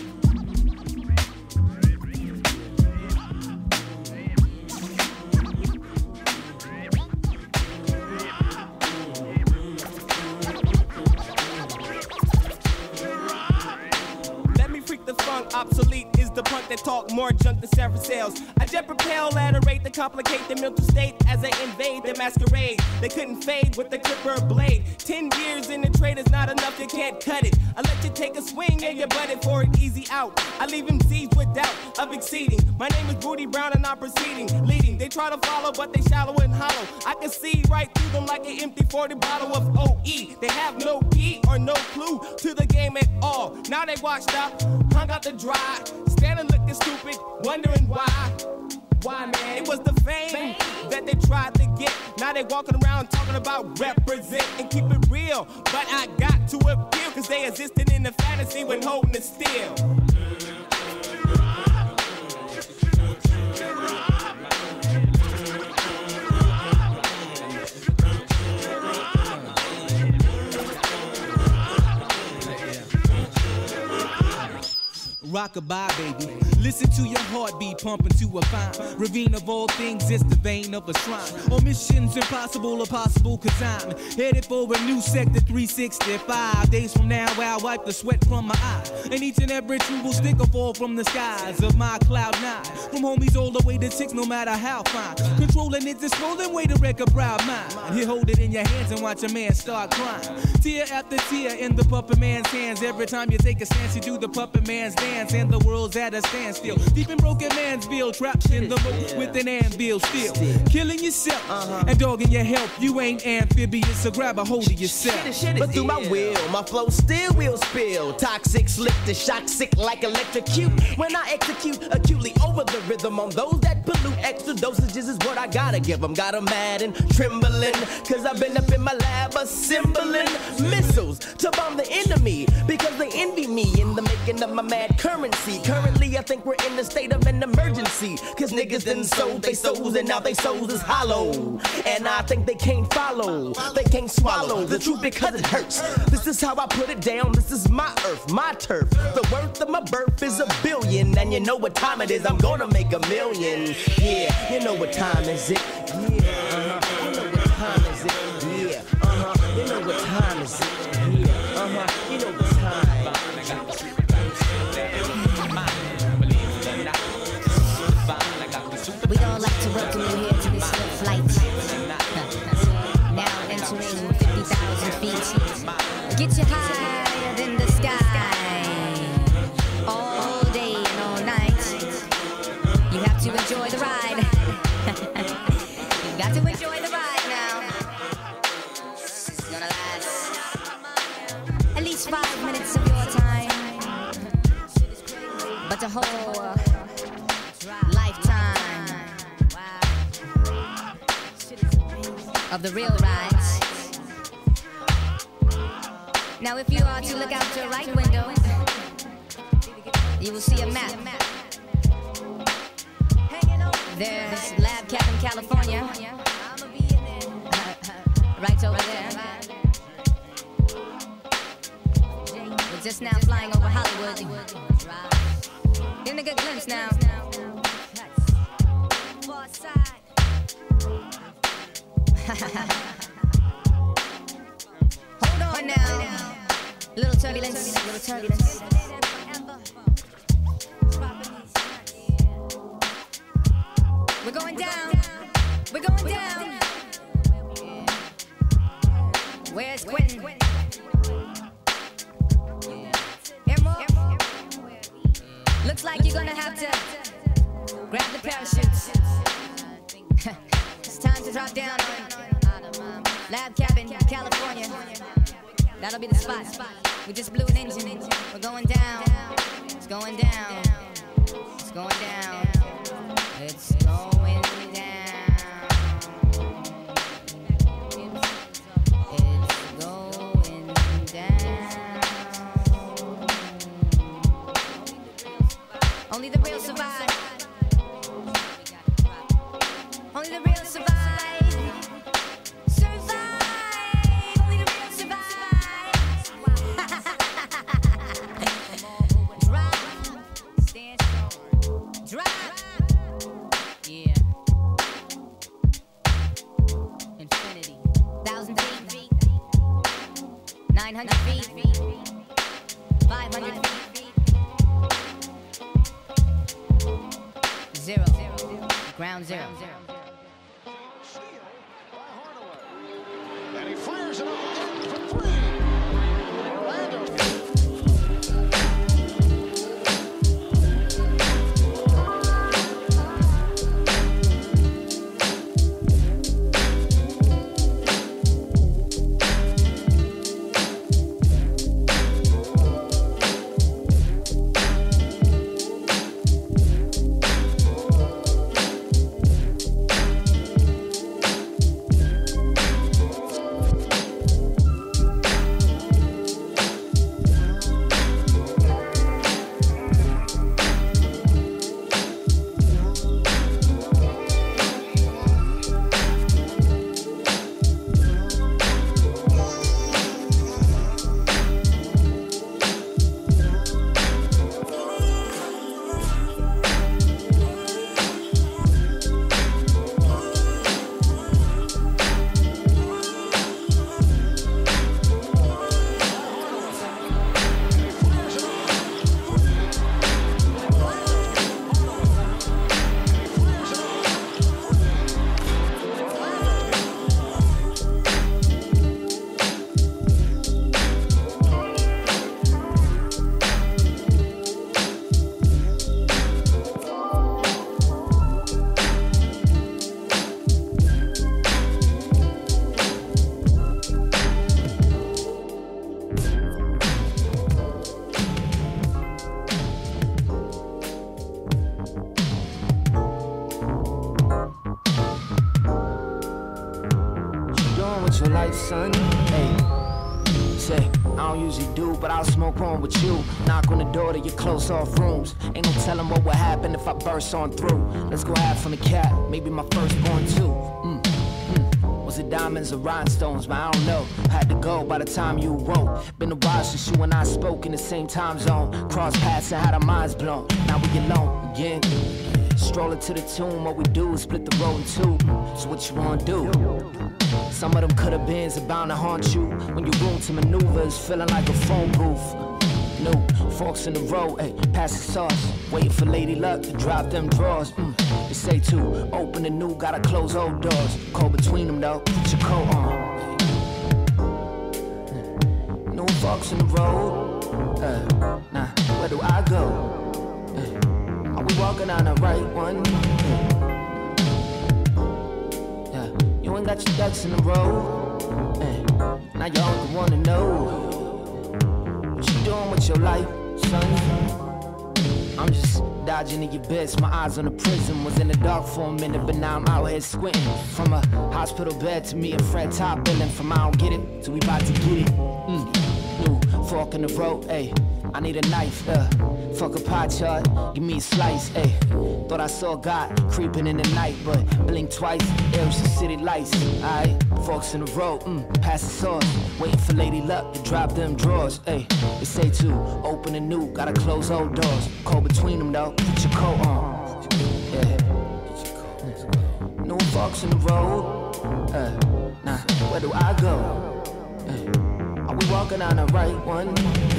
Obsolete is the punk that talk more junk than several sales. I jet propel at a rate to complicate the mental state as I invade the masquerade. They couldn't fade with the clipper blade. 10 years in the trade is not enough, you can't cut it. I let you take a swing and you butt it for an easy out. I leave them Z's with doubt of exceeding. My name is Booty Brown and I'm proceeding, leading. They try to follow, but they shallow and hollow. I can see right through them like an empty 40 bottle of OE. They have no key or no clue to the game at all. Now they washed up, hung out the dry, standing looking stupid, wondering why. Why, man? It was the fame that they tried to get. Now they walking around talking about represent and keep it real. But I got to appeal, cause they existed in the fantasy when holding it still. Rockabye, baby. Listen to your heartbeat pumping to a fine ravine of all things. It's the vein of a shrine. Or missions impossible or possible, cause I'm headed for a new sector 365. Days from now, I'll wipe the sweat from my eye. And each and every tree will stick or fall from the skies of my cloud 9. From homies all the way to 6, no matter how fine. Controlling it, this rolling way to wreck a proud mind. You hold it in your hands and watch a man start crying. Tear after tear in the puppet man's hands. Every time you take a stance, you do the puppet man's dance. And the world's at a standstill. Deep in broken Mansville, trapped in the moat with an anvil still. Killing yourself and dogging your health. You ain't amphibious, so grab a hold of yourself. But through my will, my flow still will spill. Toxic, slick to shock, sick like electrocute. When I execute acutely over the rhythm on those that pollute. Extra dosages is what I gotta give them. Got them mad and trembling, cause I've been up in my lab assembling missiles to bomb the enemy, because they envy me in the making of my mad currency. Currently, I think we're in the state of an emergency, cause niggas done sold they souls and now they souls is hollow. And I think they can't follow, they can't swallow the truth because it hurts. This is how I put it down, this is my earth, my turf. The worth of my birth is $1 billion, and you know what time it is, I'm gonna make $1 million. Yeah, you know what time is it? Yeah, you know what time is it? Yeah, you know what time is it? Yeah, you know what time. We all like to welcome you here to this flight. Now entering 50,000 feet. Get you higher than the sky. All day and all night. You have to enjoy the ride. You got to enjoy the ride now. This is gonna last at least 5 minutes of your time. But the whole lifetime of the real rides. Now if you are to look out your right window, you will see a map There's Lab Cap in California. Right over there. We're just now flying over Hollywood. Getting a good glimpse now. Hold on now. Little turbulence, little turbulence. We're going down. We're going down. Where's Quentin? Looks like you're gonna have to grab the parachutes. It's time to drop down on Lab Cabin, California. That'll be the spot. We just blew an engine. We're going down. It's going down. It's going down. It's going down. It's going down. Only the real survive. Only the real survive. Yeah. Infinity. 1,000 feet. 900 feet. 500 feet. 0. Ground zero. And he fires it up again for 3. Your life, son. Hey, say, I don't usually do, but I'll smoke on with you. Knock on the door to your close off rooms. Ain't no telling what would happen if I burst on through. Let's go half from the cat, maybe my firstborn too. Was it diamonds or rhinestones, man? I don't know. Had to go by the time you woke. Been a while since you and I spoke in the same time zone. Cross paths and had our minds blown. Now we alone again. Strolling to the tomb, what we do is split the road in two. So what you wanna do? Some of them coulda beens are bound to haunt you when your room to maneuver is feeling like a phone booth. New forks in the road, ayy, pass the sauce. Waiting for Lady Luck to drop them drawers. They say to open the new, gotta close old doors. Cold between them though, put your coat on. New forks in the road. Nah, where do I go? Are we walking down the right one? You ain't got your ducks in a row. Now you're the one to know. What you doing with your life, son? I'm just dodging in your best. My eyes on the prison. Was in the dark for a minute, but now I'm out here squinting. From a hospital bed to me and Fred top billing. From I don't get it to we about to get it. New fork in the road, ayy. I need a knife, Fuck a pie chart, give me a slice, ayy. Thought I saw God creeping in the night, but blink twice, there was the city lights, aight. Forks in the road, pass the sauce. Waiting for Lady Luck to drop them drawers, ayy. They say to open a new, gotta close old doors. Cold between them though, put your coat on. Yeah. No forks in the road, nah, where do I go? Are we walking on the right one?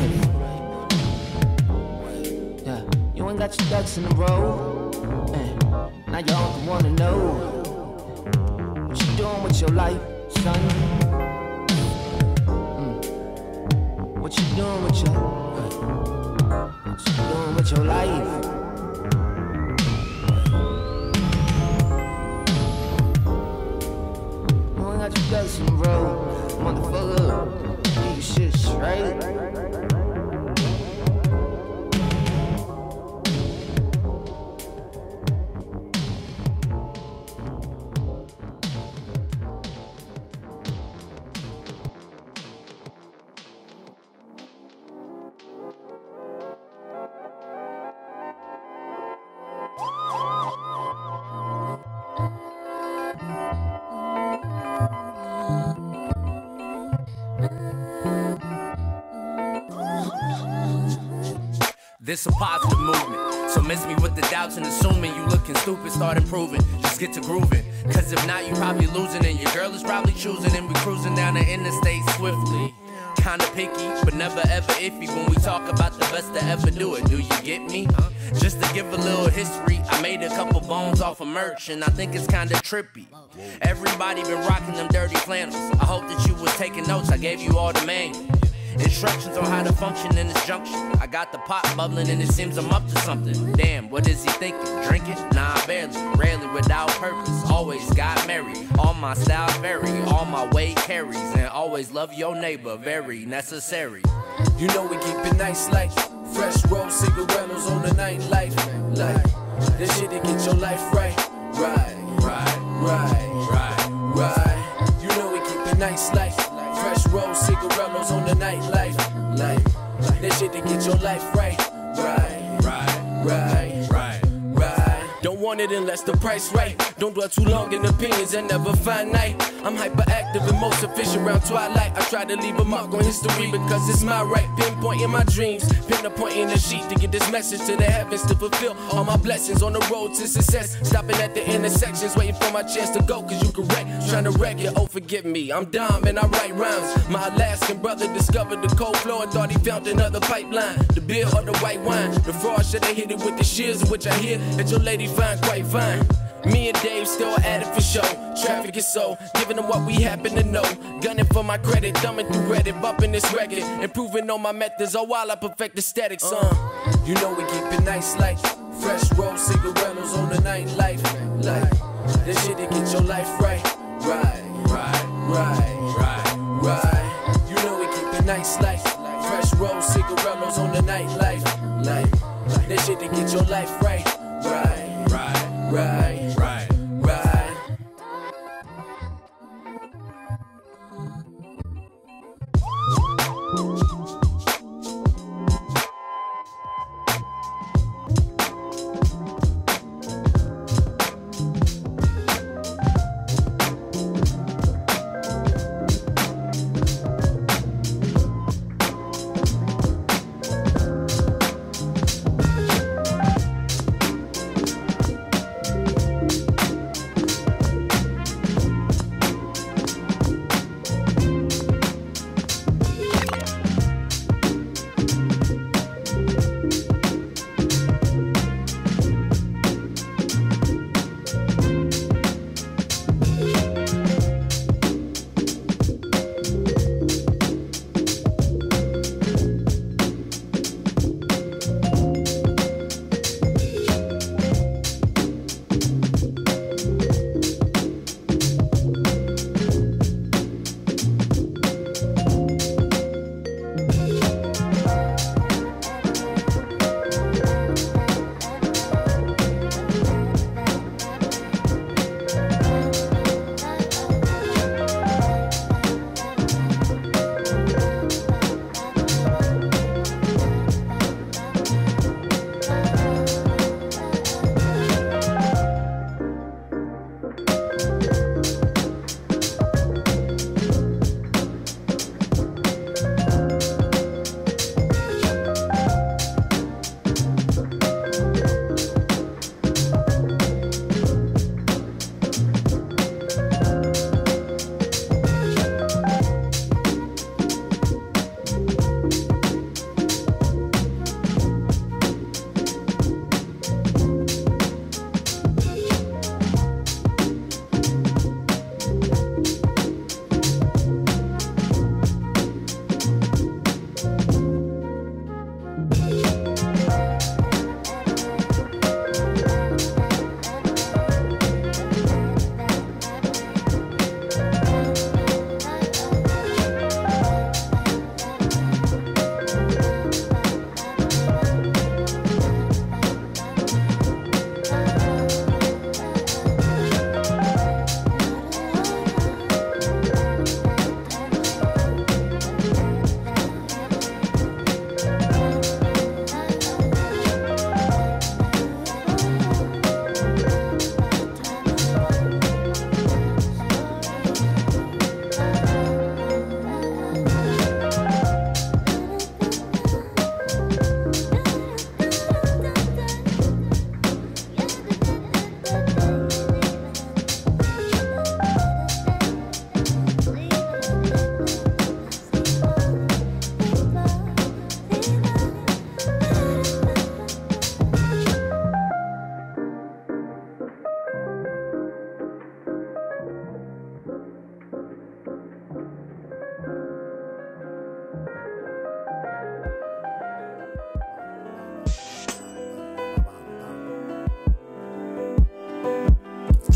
Yeah, you ain't got your ducks in the row. Now you don't wanna know what you doing with your life, son. What you doing with your life? You ain't got your ducks in the row, motherfucker. Get your shit straight. This a positive movement, so miss me with the doubts and assuming you looking stupid, start improving, just get to grooving. Cause if not, you probably losing and your girl is probably choosing, and we cruising down the interstate swiftly. Kinda picky, but never ever iffy when we talk about the best to ever do it. Do you get me? Just to give a little history, I made a couple bones off of merch, and I think it's kinda trippy. Everybody been rocking them dirty flannels. I hope that you was taking notes, I gave you all the manual. Instructions on how to function in this junction. I got the pot bubbling and it seems I'm up to something. Damn, what is he thinking? Drinking? Nah, barely. Rarely without purpose. Always got married. All my styles vary. All my weight carries. And always love your neighbor. Very necessary. You know we keep it nice like fresh roll cigarettos on the nightlife. Like that shit to get your life right. Right. You know we keep it nice like fresh roll cigarettos on the nightlife. Like that shit to get your life right. Right. Don't want it unless the price right. Don't dwell too long in opinions and never finite. I'm hyperactive and most efficient around twilight. I try to leave a mark on history because it's my right. Pinpoint in my dreams, pin a point in the sheet to get this message to the heavens, to fulfill all my blessings on the road to success. Stopping at the intersections, waiting for my chance to go, cause you correct. Trying to wreck it, oh forgive me, I'm dumb and I write rhymes. My Alaskan brother discovered the cold floor and thought he found another pipeline. The beer or the white wine, the fraud should have hit it with the shears, which I hear that your lady find quite fine. Me and Dave still at it for show. Traffic is so, giving them what we happen to know. Gunning for my credit, thumbing through Reddit, bumping this record, improving on my methods, all while I perfect the statics. You know we keep it nice like fresh roll cigarettos on the nightlife. Like that shit to get your life right. Right. You know we keep it nice like fresh roll cigarettos on the nightlife. Like that shit to get your life right. Right.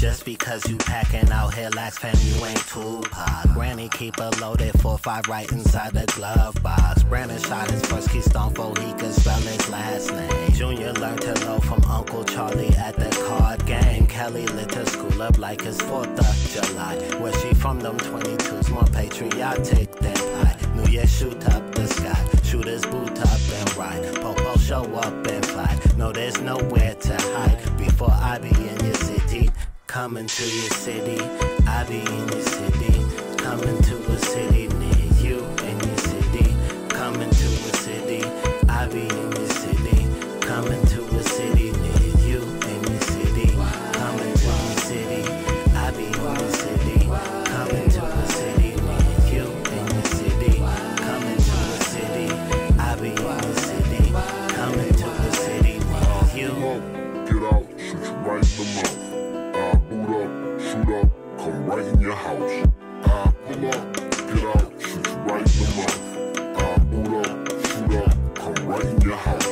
Just because you packing out here lax, fam, you ain't Tupac. Granny keep a loaded 4-5 right inside the glove box. Brandon shot his first keystone before he could spell his last name. Junior learned to low from Uncle Charlie at the card game. Kelly lit her school up like it's 4th of July. Where she from, them 22s more patriotic than I. New Year shoot up the sky, shooters boot up and ride. Popo show up and fly, no there's nowhere to hide. Before I be in your city, coming to your city, I be in your city. Coming to a city near you in your city. Coming to a city, I be in your city. Coming to a city near you in your city. Coming to your city, I be in your city. Coming to a city near you in your city. Coming to a city, I be in your city. Coming to a city near you. Get out, shoot you right in the mouth. I boot up, shoot up, come right in your house. I pull up, get out, shoot you right in the mouth. I boot up, shoot up, come right in your house.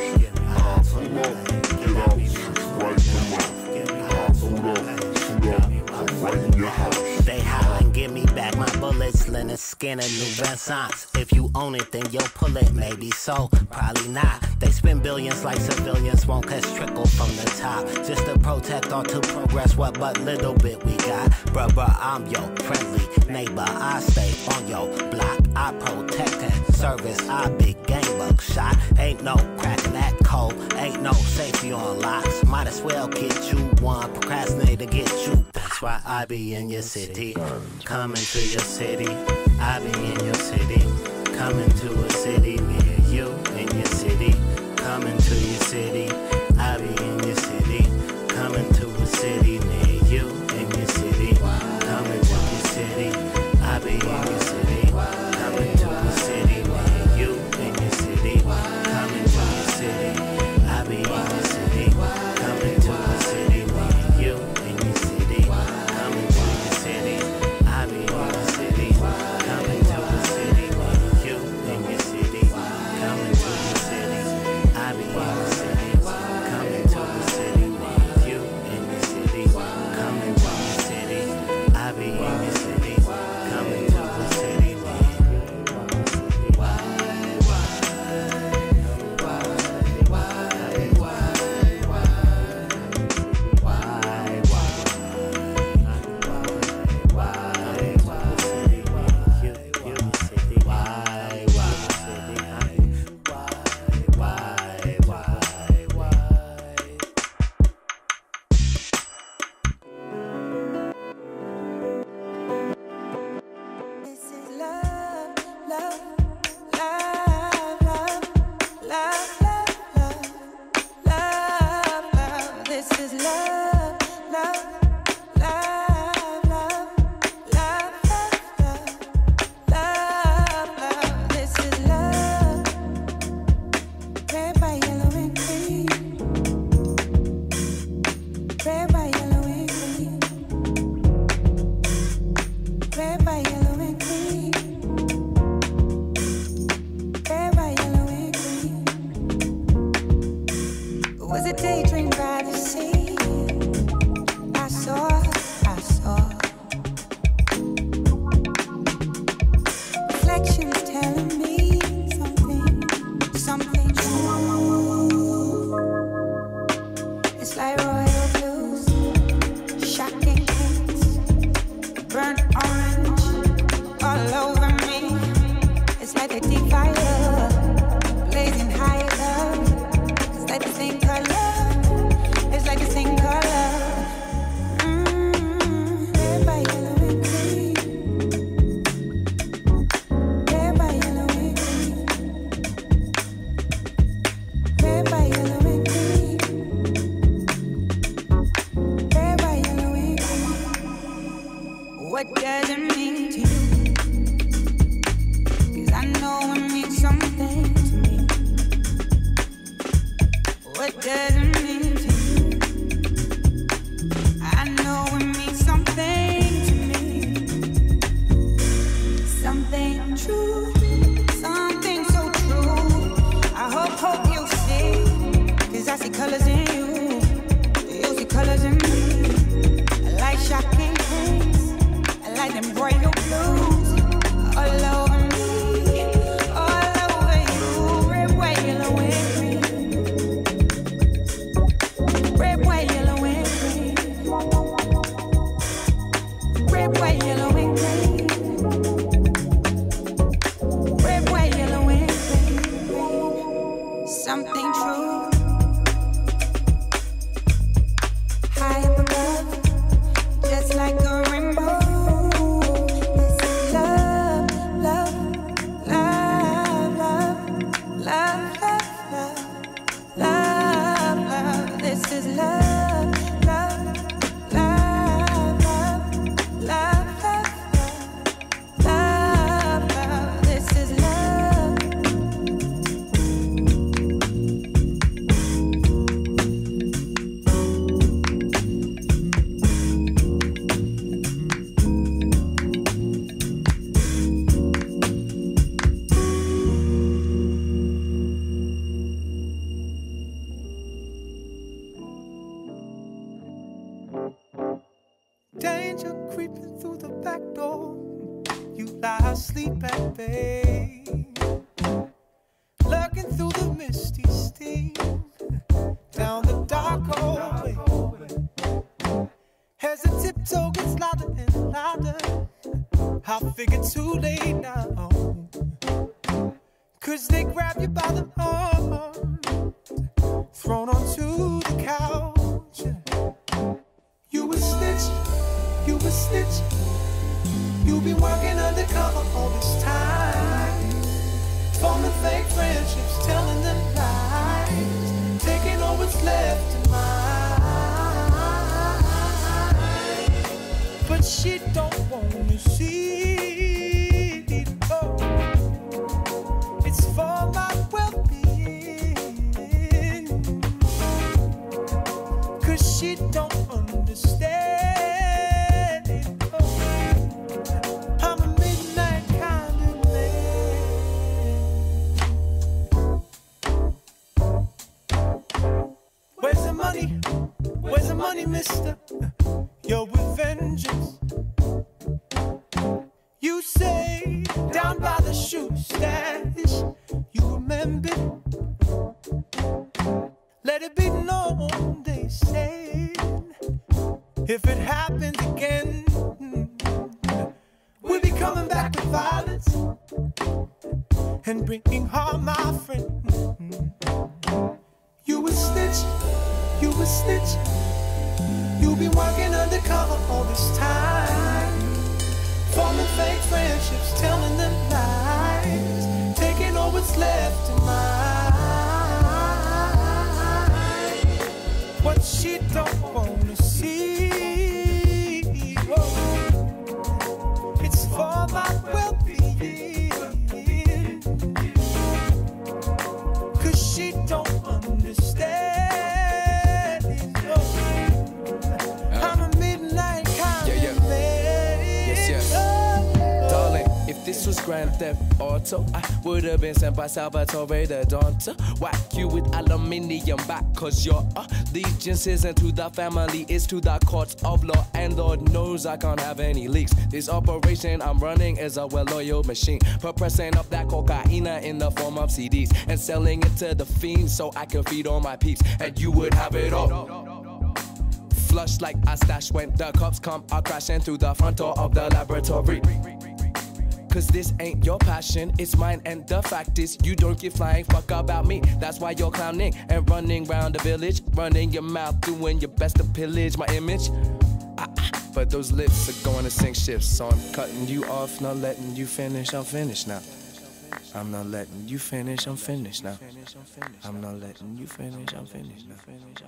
I pull up, get out, shoot you right in the mouth. I boot up, shoot up, come right in your house. They hollin', give me back my bullets, linen skin and new renaissance. If you own it, then you'll pull it, maybe so, probably not. They spend billions like civilians, won't catch trickle from the top. Just to protect or to progress what but little bit we got. Bruh, I'm your friendly neighbor, I stay on your block. I protect and service, I big game buck shot. Ain't no cracking that code, ain't no safety on locks. Might as well get you one, procrastinate to get you. That's why I be in your city, coming to your city. I be in your city, coming to a city near you in your city. Coming to your city, I be in your city. Coming to a city near you in your city. Coming to your city, I be in your city. Coming to a city near you in your city. Coming to your city, I be in your city. Coming to a city near you in your city. Coming to your city, I be in your city. Coming to a city near you in your city. Coming to your city, I be in your city. Coming to a city near you in your city. Coming to your city, I be in your city. Coming to a city near danger creeping through the back door. You lie asleep at bay, lurking through the misty steam, down the dark hallway. As the tiptoe gets louder and louder, I figure too late now, 'cause they grab you by the arm, thrown onto the couch. You a snitch, you a snitch. You've been working undercover all this time, forming fake friendships, telling them lies, taking all what's left of mine. But she don't wanna see. Oh, it's for my well-being, 'cause she don't understand. Where's the money, mister? You're with vengeance. You say, down by the shoe stash, you remember. Let it be known, they say, if it happens again, we'll be coming back with violence and bringing harm, my friend. You a snitch, you a snitch. You've been working undercover all this time, forming fake friendships, telling them lies, taking all what's left of mine. What she don't wanna see. Oh, it's for my well-being, 'cause she don't understand. This was Grand Theft Auto. I would have been sent by Salvatore the Daunter. Whack you with aluminium back, 'cause your allegiance isn't to the family, it's to the courts of law. And Lord knows I can't have any leaks. This operation I'm running is a well-oiled machine, pressing up that cocaine in the form of CDs and selling it to the fiends so I can feed all my peeps. And you would have it all flush like a stash when the cops come a crashing through the front door of the laboratory. 'Cause this ain't your passion, it's mine, and the fact is you don't give flying fuck about me. That's why you're clowning and running round the village, running your mouth, doing your best to pillage my image. But those lips are going to sink ships, so I'm cutting you off, not letting you finish. I'm finished now. I'm not letting you finish. I'm finished now. I'm not letting you finish. I'm finished now.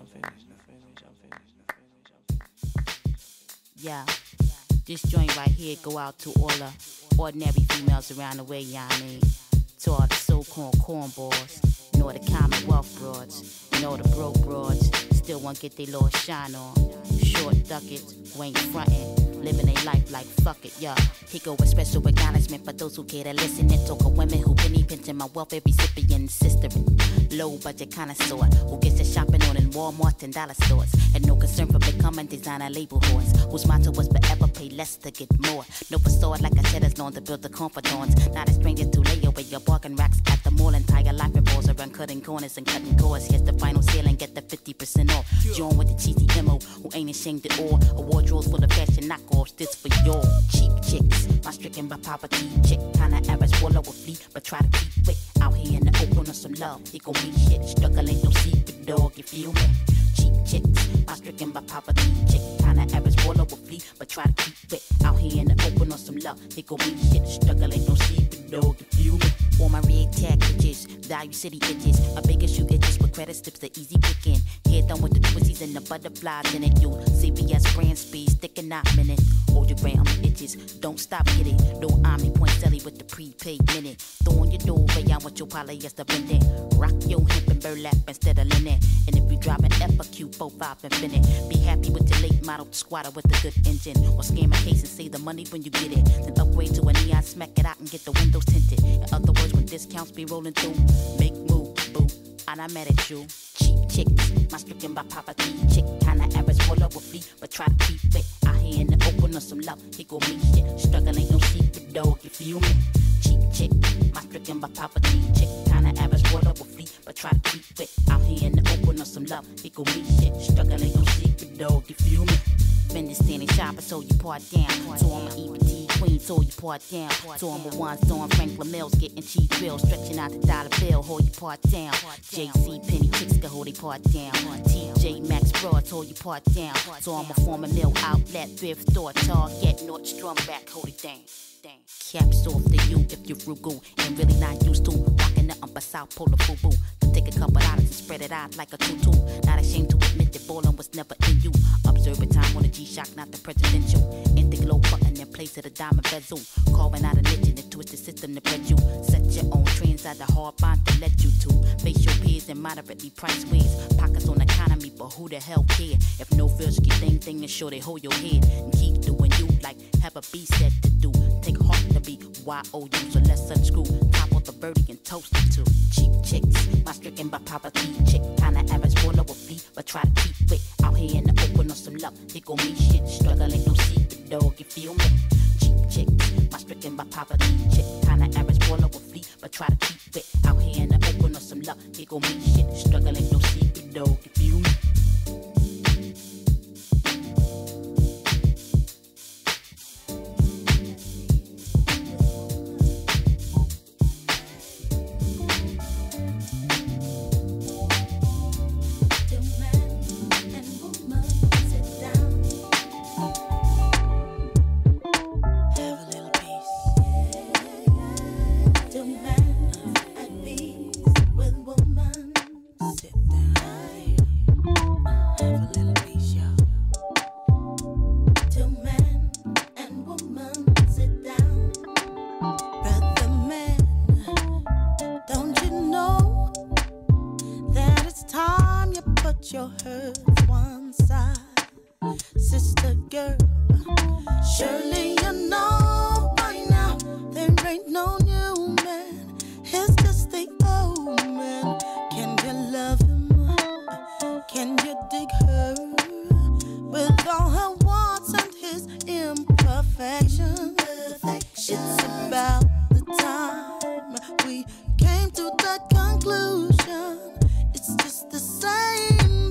Yeah, this joint right here go out to all the ordinary females around the way, y'all mean. To all the so-called cornballs, you know the Commonwealth broads, you know the broke broads, still won't get their little shine on. Short duckets, who ain't frontin', living their life like fuck it, yeah. Here go a special acknowledgement for those who care to listen and talk of women who penny pinching my welfare recipient sister. Low budget connoisseur who gets their shopping on in Walmart and dollar stores, and no concern for becoming designer label whores, whose motto was forever pay less to get more. No facade like I said is known to build the confidants. Not a stranger to lay away your bargain racks at the mall. Entire life revolves around cutting corners and cutting cords. Here's the final sale and get the 50% off. Join with the cheesy MO who ain't ashamed at all. A wardrobe full of fashion knockoffs. This for your cheap chicks. My stricken by poverty chick. Kinda average, swallow a flea, but try to keep it out here in the open of some love. It gon' be shit. Struggling, no secret, dog. You feel me? Cheap chicks. My stricken by poverty chick. Kinda average, swallow a flea, but try to keep it out here in the open of some love. It gon' be shit. Struggling, no secret, dog. You feel me? All my red tag bitches, value city itches. My biggest shoe itches with credit slips, the easy picking. Here done with the twisties and the butterflies in it. You CBS brand speed, sticking out minute. Hold your ground, itches. Don't stop, get it. No omni point selly with the prepaid minute. Throw on your doorway, I want your polyester blended. Rock your hip and burlap instead of linen. And if you drop an FAQ, 4-5 infinite. Be happy with your late model squatter with a good engine. Or scam a case and save the money when you get it. Then upgrade to a neon, smack it out and get the windows tinted. In other words, when discounts be rolling through, make move, boo. And I mad at you. Cheap chicks, my stricken by poverty chick. Kinda average, full of a fee, but try to keep it out here in the open. love. Here go me shit, struggling no secret dog, you feel me? Cheap chick, my stricken by poverty chick. Kinda average water will flee, but try to keep it out here in the open on some love. Here go me shit, struggling no secret dog, you feel me? Been standing sharp, so you part down. So I'm an EBT queen, so you part down. So I'm a one, so I'm Franklin Mills, getting cheap bills, stretching out the dollar bill, hold you part down. JC Penny chicks can hold you part down. TJ Maxx Broad, hold you part down. So I'm a former mill outlet, thrift store, Target, Nordstrom back, hold it down. Caps off to you if you're frugal and really not used to rocking nothing but South Polar FUBU. Take a couple dollars and spread it out like a tutu. Not ashamed to admit that ballin' was never in you. Observing time on a G-Shock, not the presidential. In the glow button in place of the diamond bezel. Carving out a niche in the twisted system to bred you. Set your own trends out the hard bond to let you to. Face your peers in moderately priced ways. Pockets on economy, but who the hell care? If no feels get thing, then sure they hold your head. And keep doing you like have a B set to do. Take heart to be Y-O-U, so let's unscrew. Top of the birdie and toast it to cheap chicks. My stricken by poverty chick. Kinda average water will flee, but try to keep it out here in the open on some love. Here go me shit, struggling no secret dog, you feel me? Cheap chicks. My stricken by poverty chick. Kinda average water will flee, but try to keep it out here in the open on some love. Here go me shit, struggling no secret dog, you feel me? Your hurts one side, sister girl. Surely you know by now there ain't no new man. It's just the old man. Can you love him? Can you dig her with all her wants and his imperfections? It's about the time we came to that conclusion. It's just the same.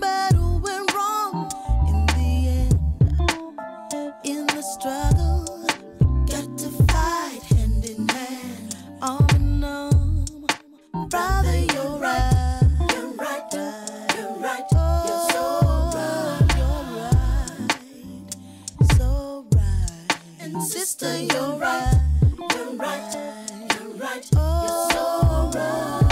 Struggle, got to fight hand in hand, arm in arm. Brother, you're right, you're right, you're right, you're so right, so right. And sister, you're right, you're right, you're right, you're so right.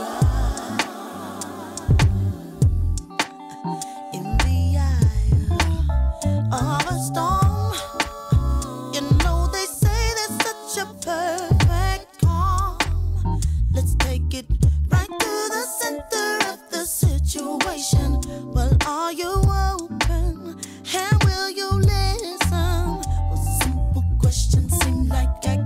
In the eye of a storm. Perfect calm. Let's take it right to the center of the situation. Well, are you open? And will you listen? Well, simple questions seem like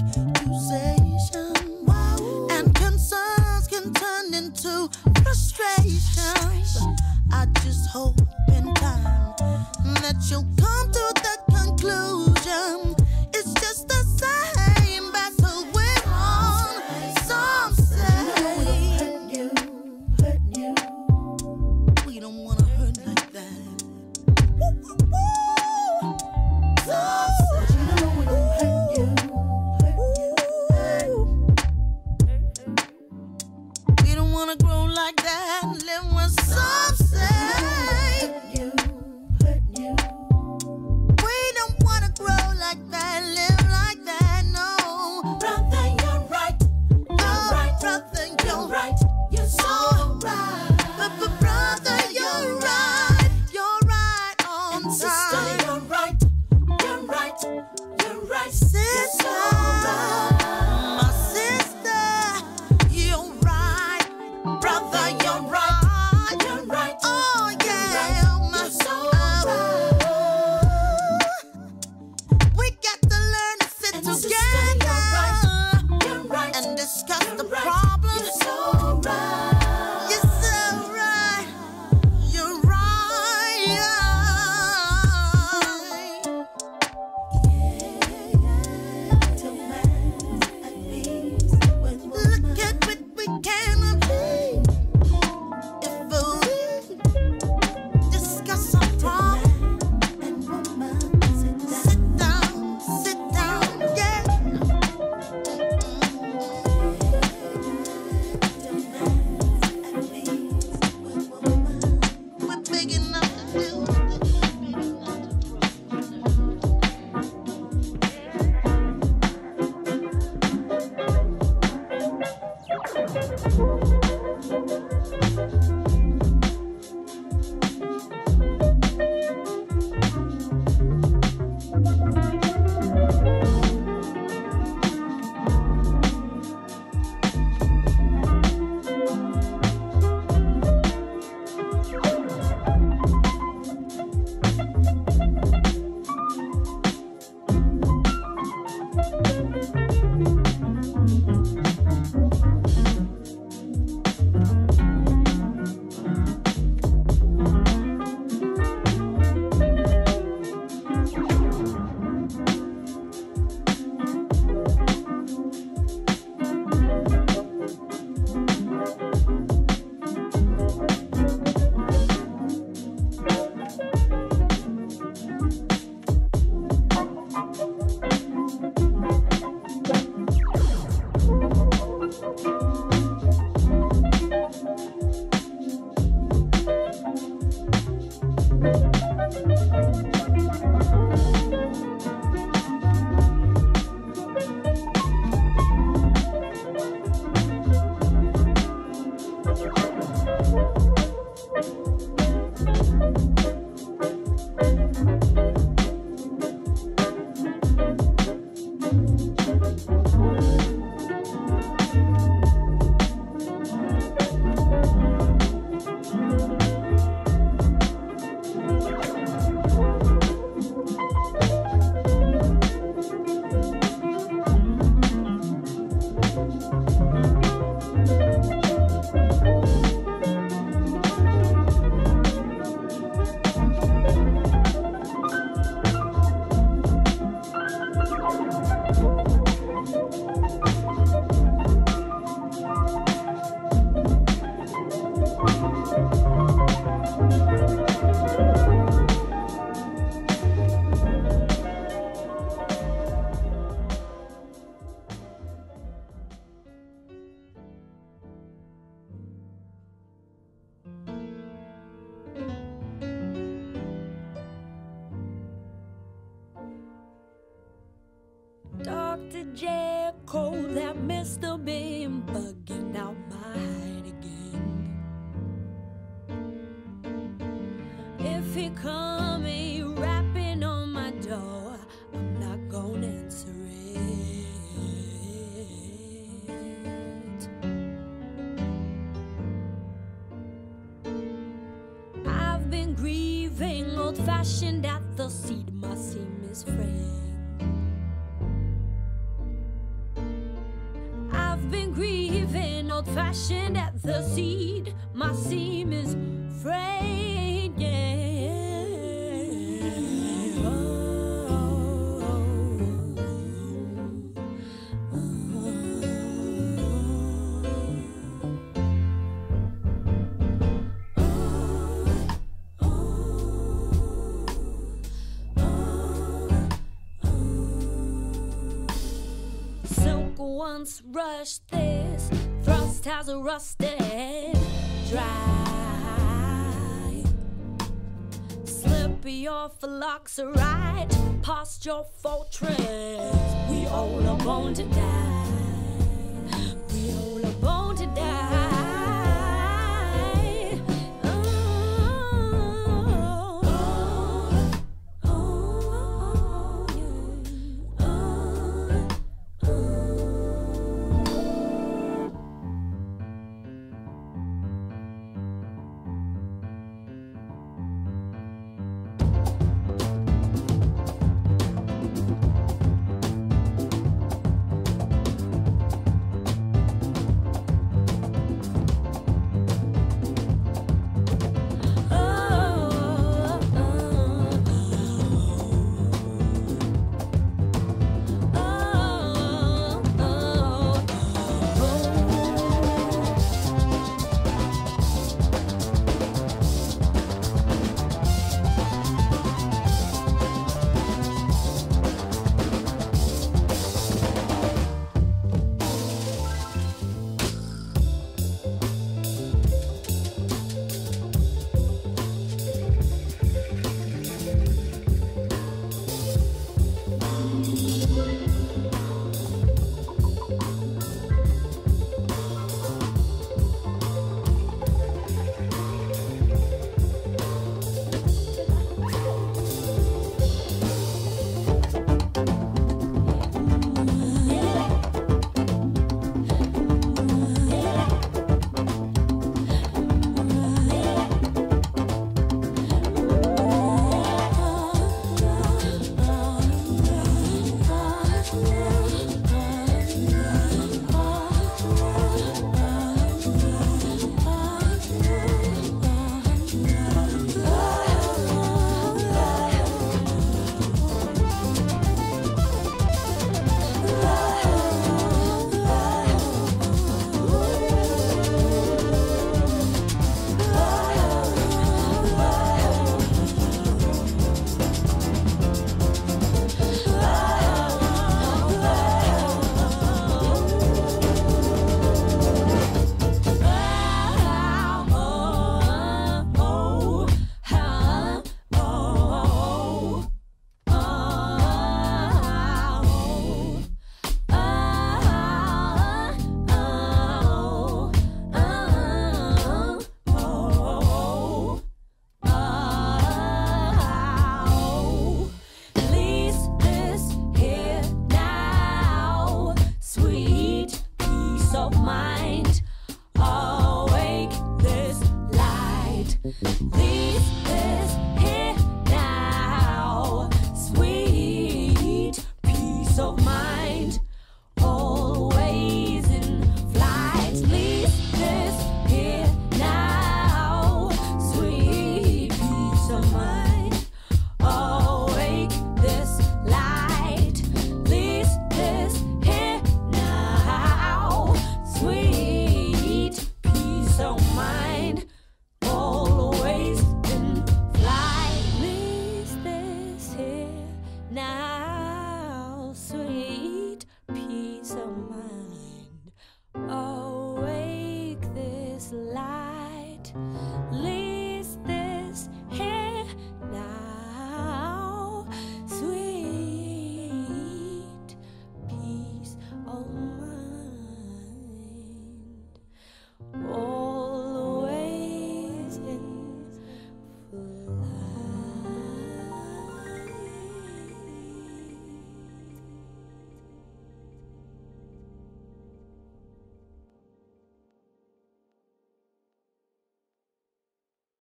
Jericho, that Mr. Bean bugging out my hide again. If he coming rapping on my door, I'm not gonna answer it. I've been grieving, old-fashioned at the seat, my seam is fraying. I've been grieving, old-fashioned at the seed. My seam is frayed, yeah. Silk once rushed this, thrust has rusted dry. Slippy off a locks are right past your fortress. We all are born to die. We all are born to die.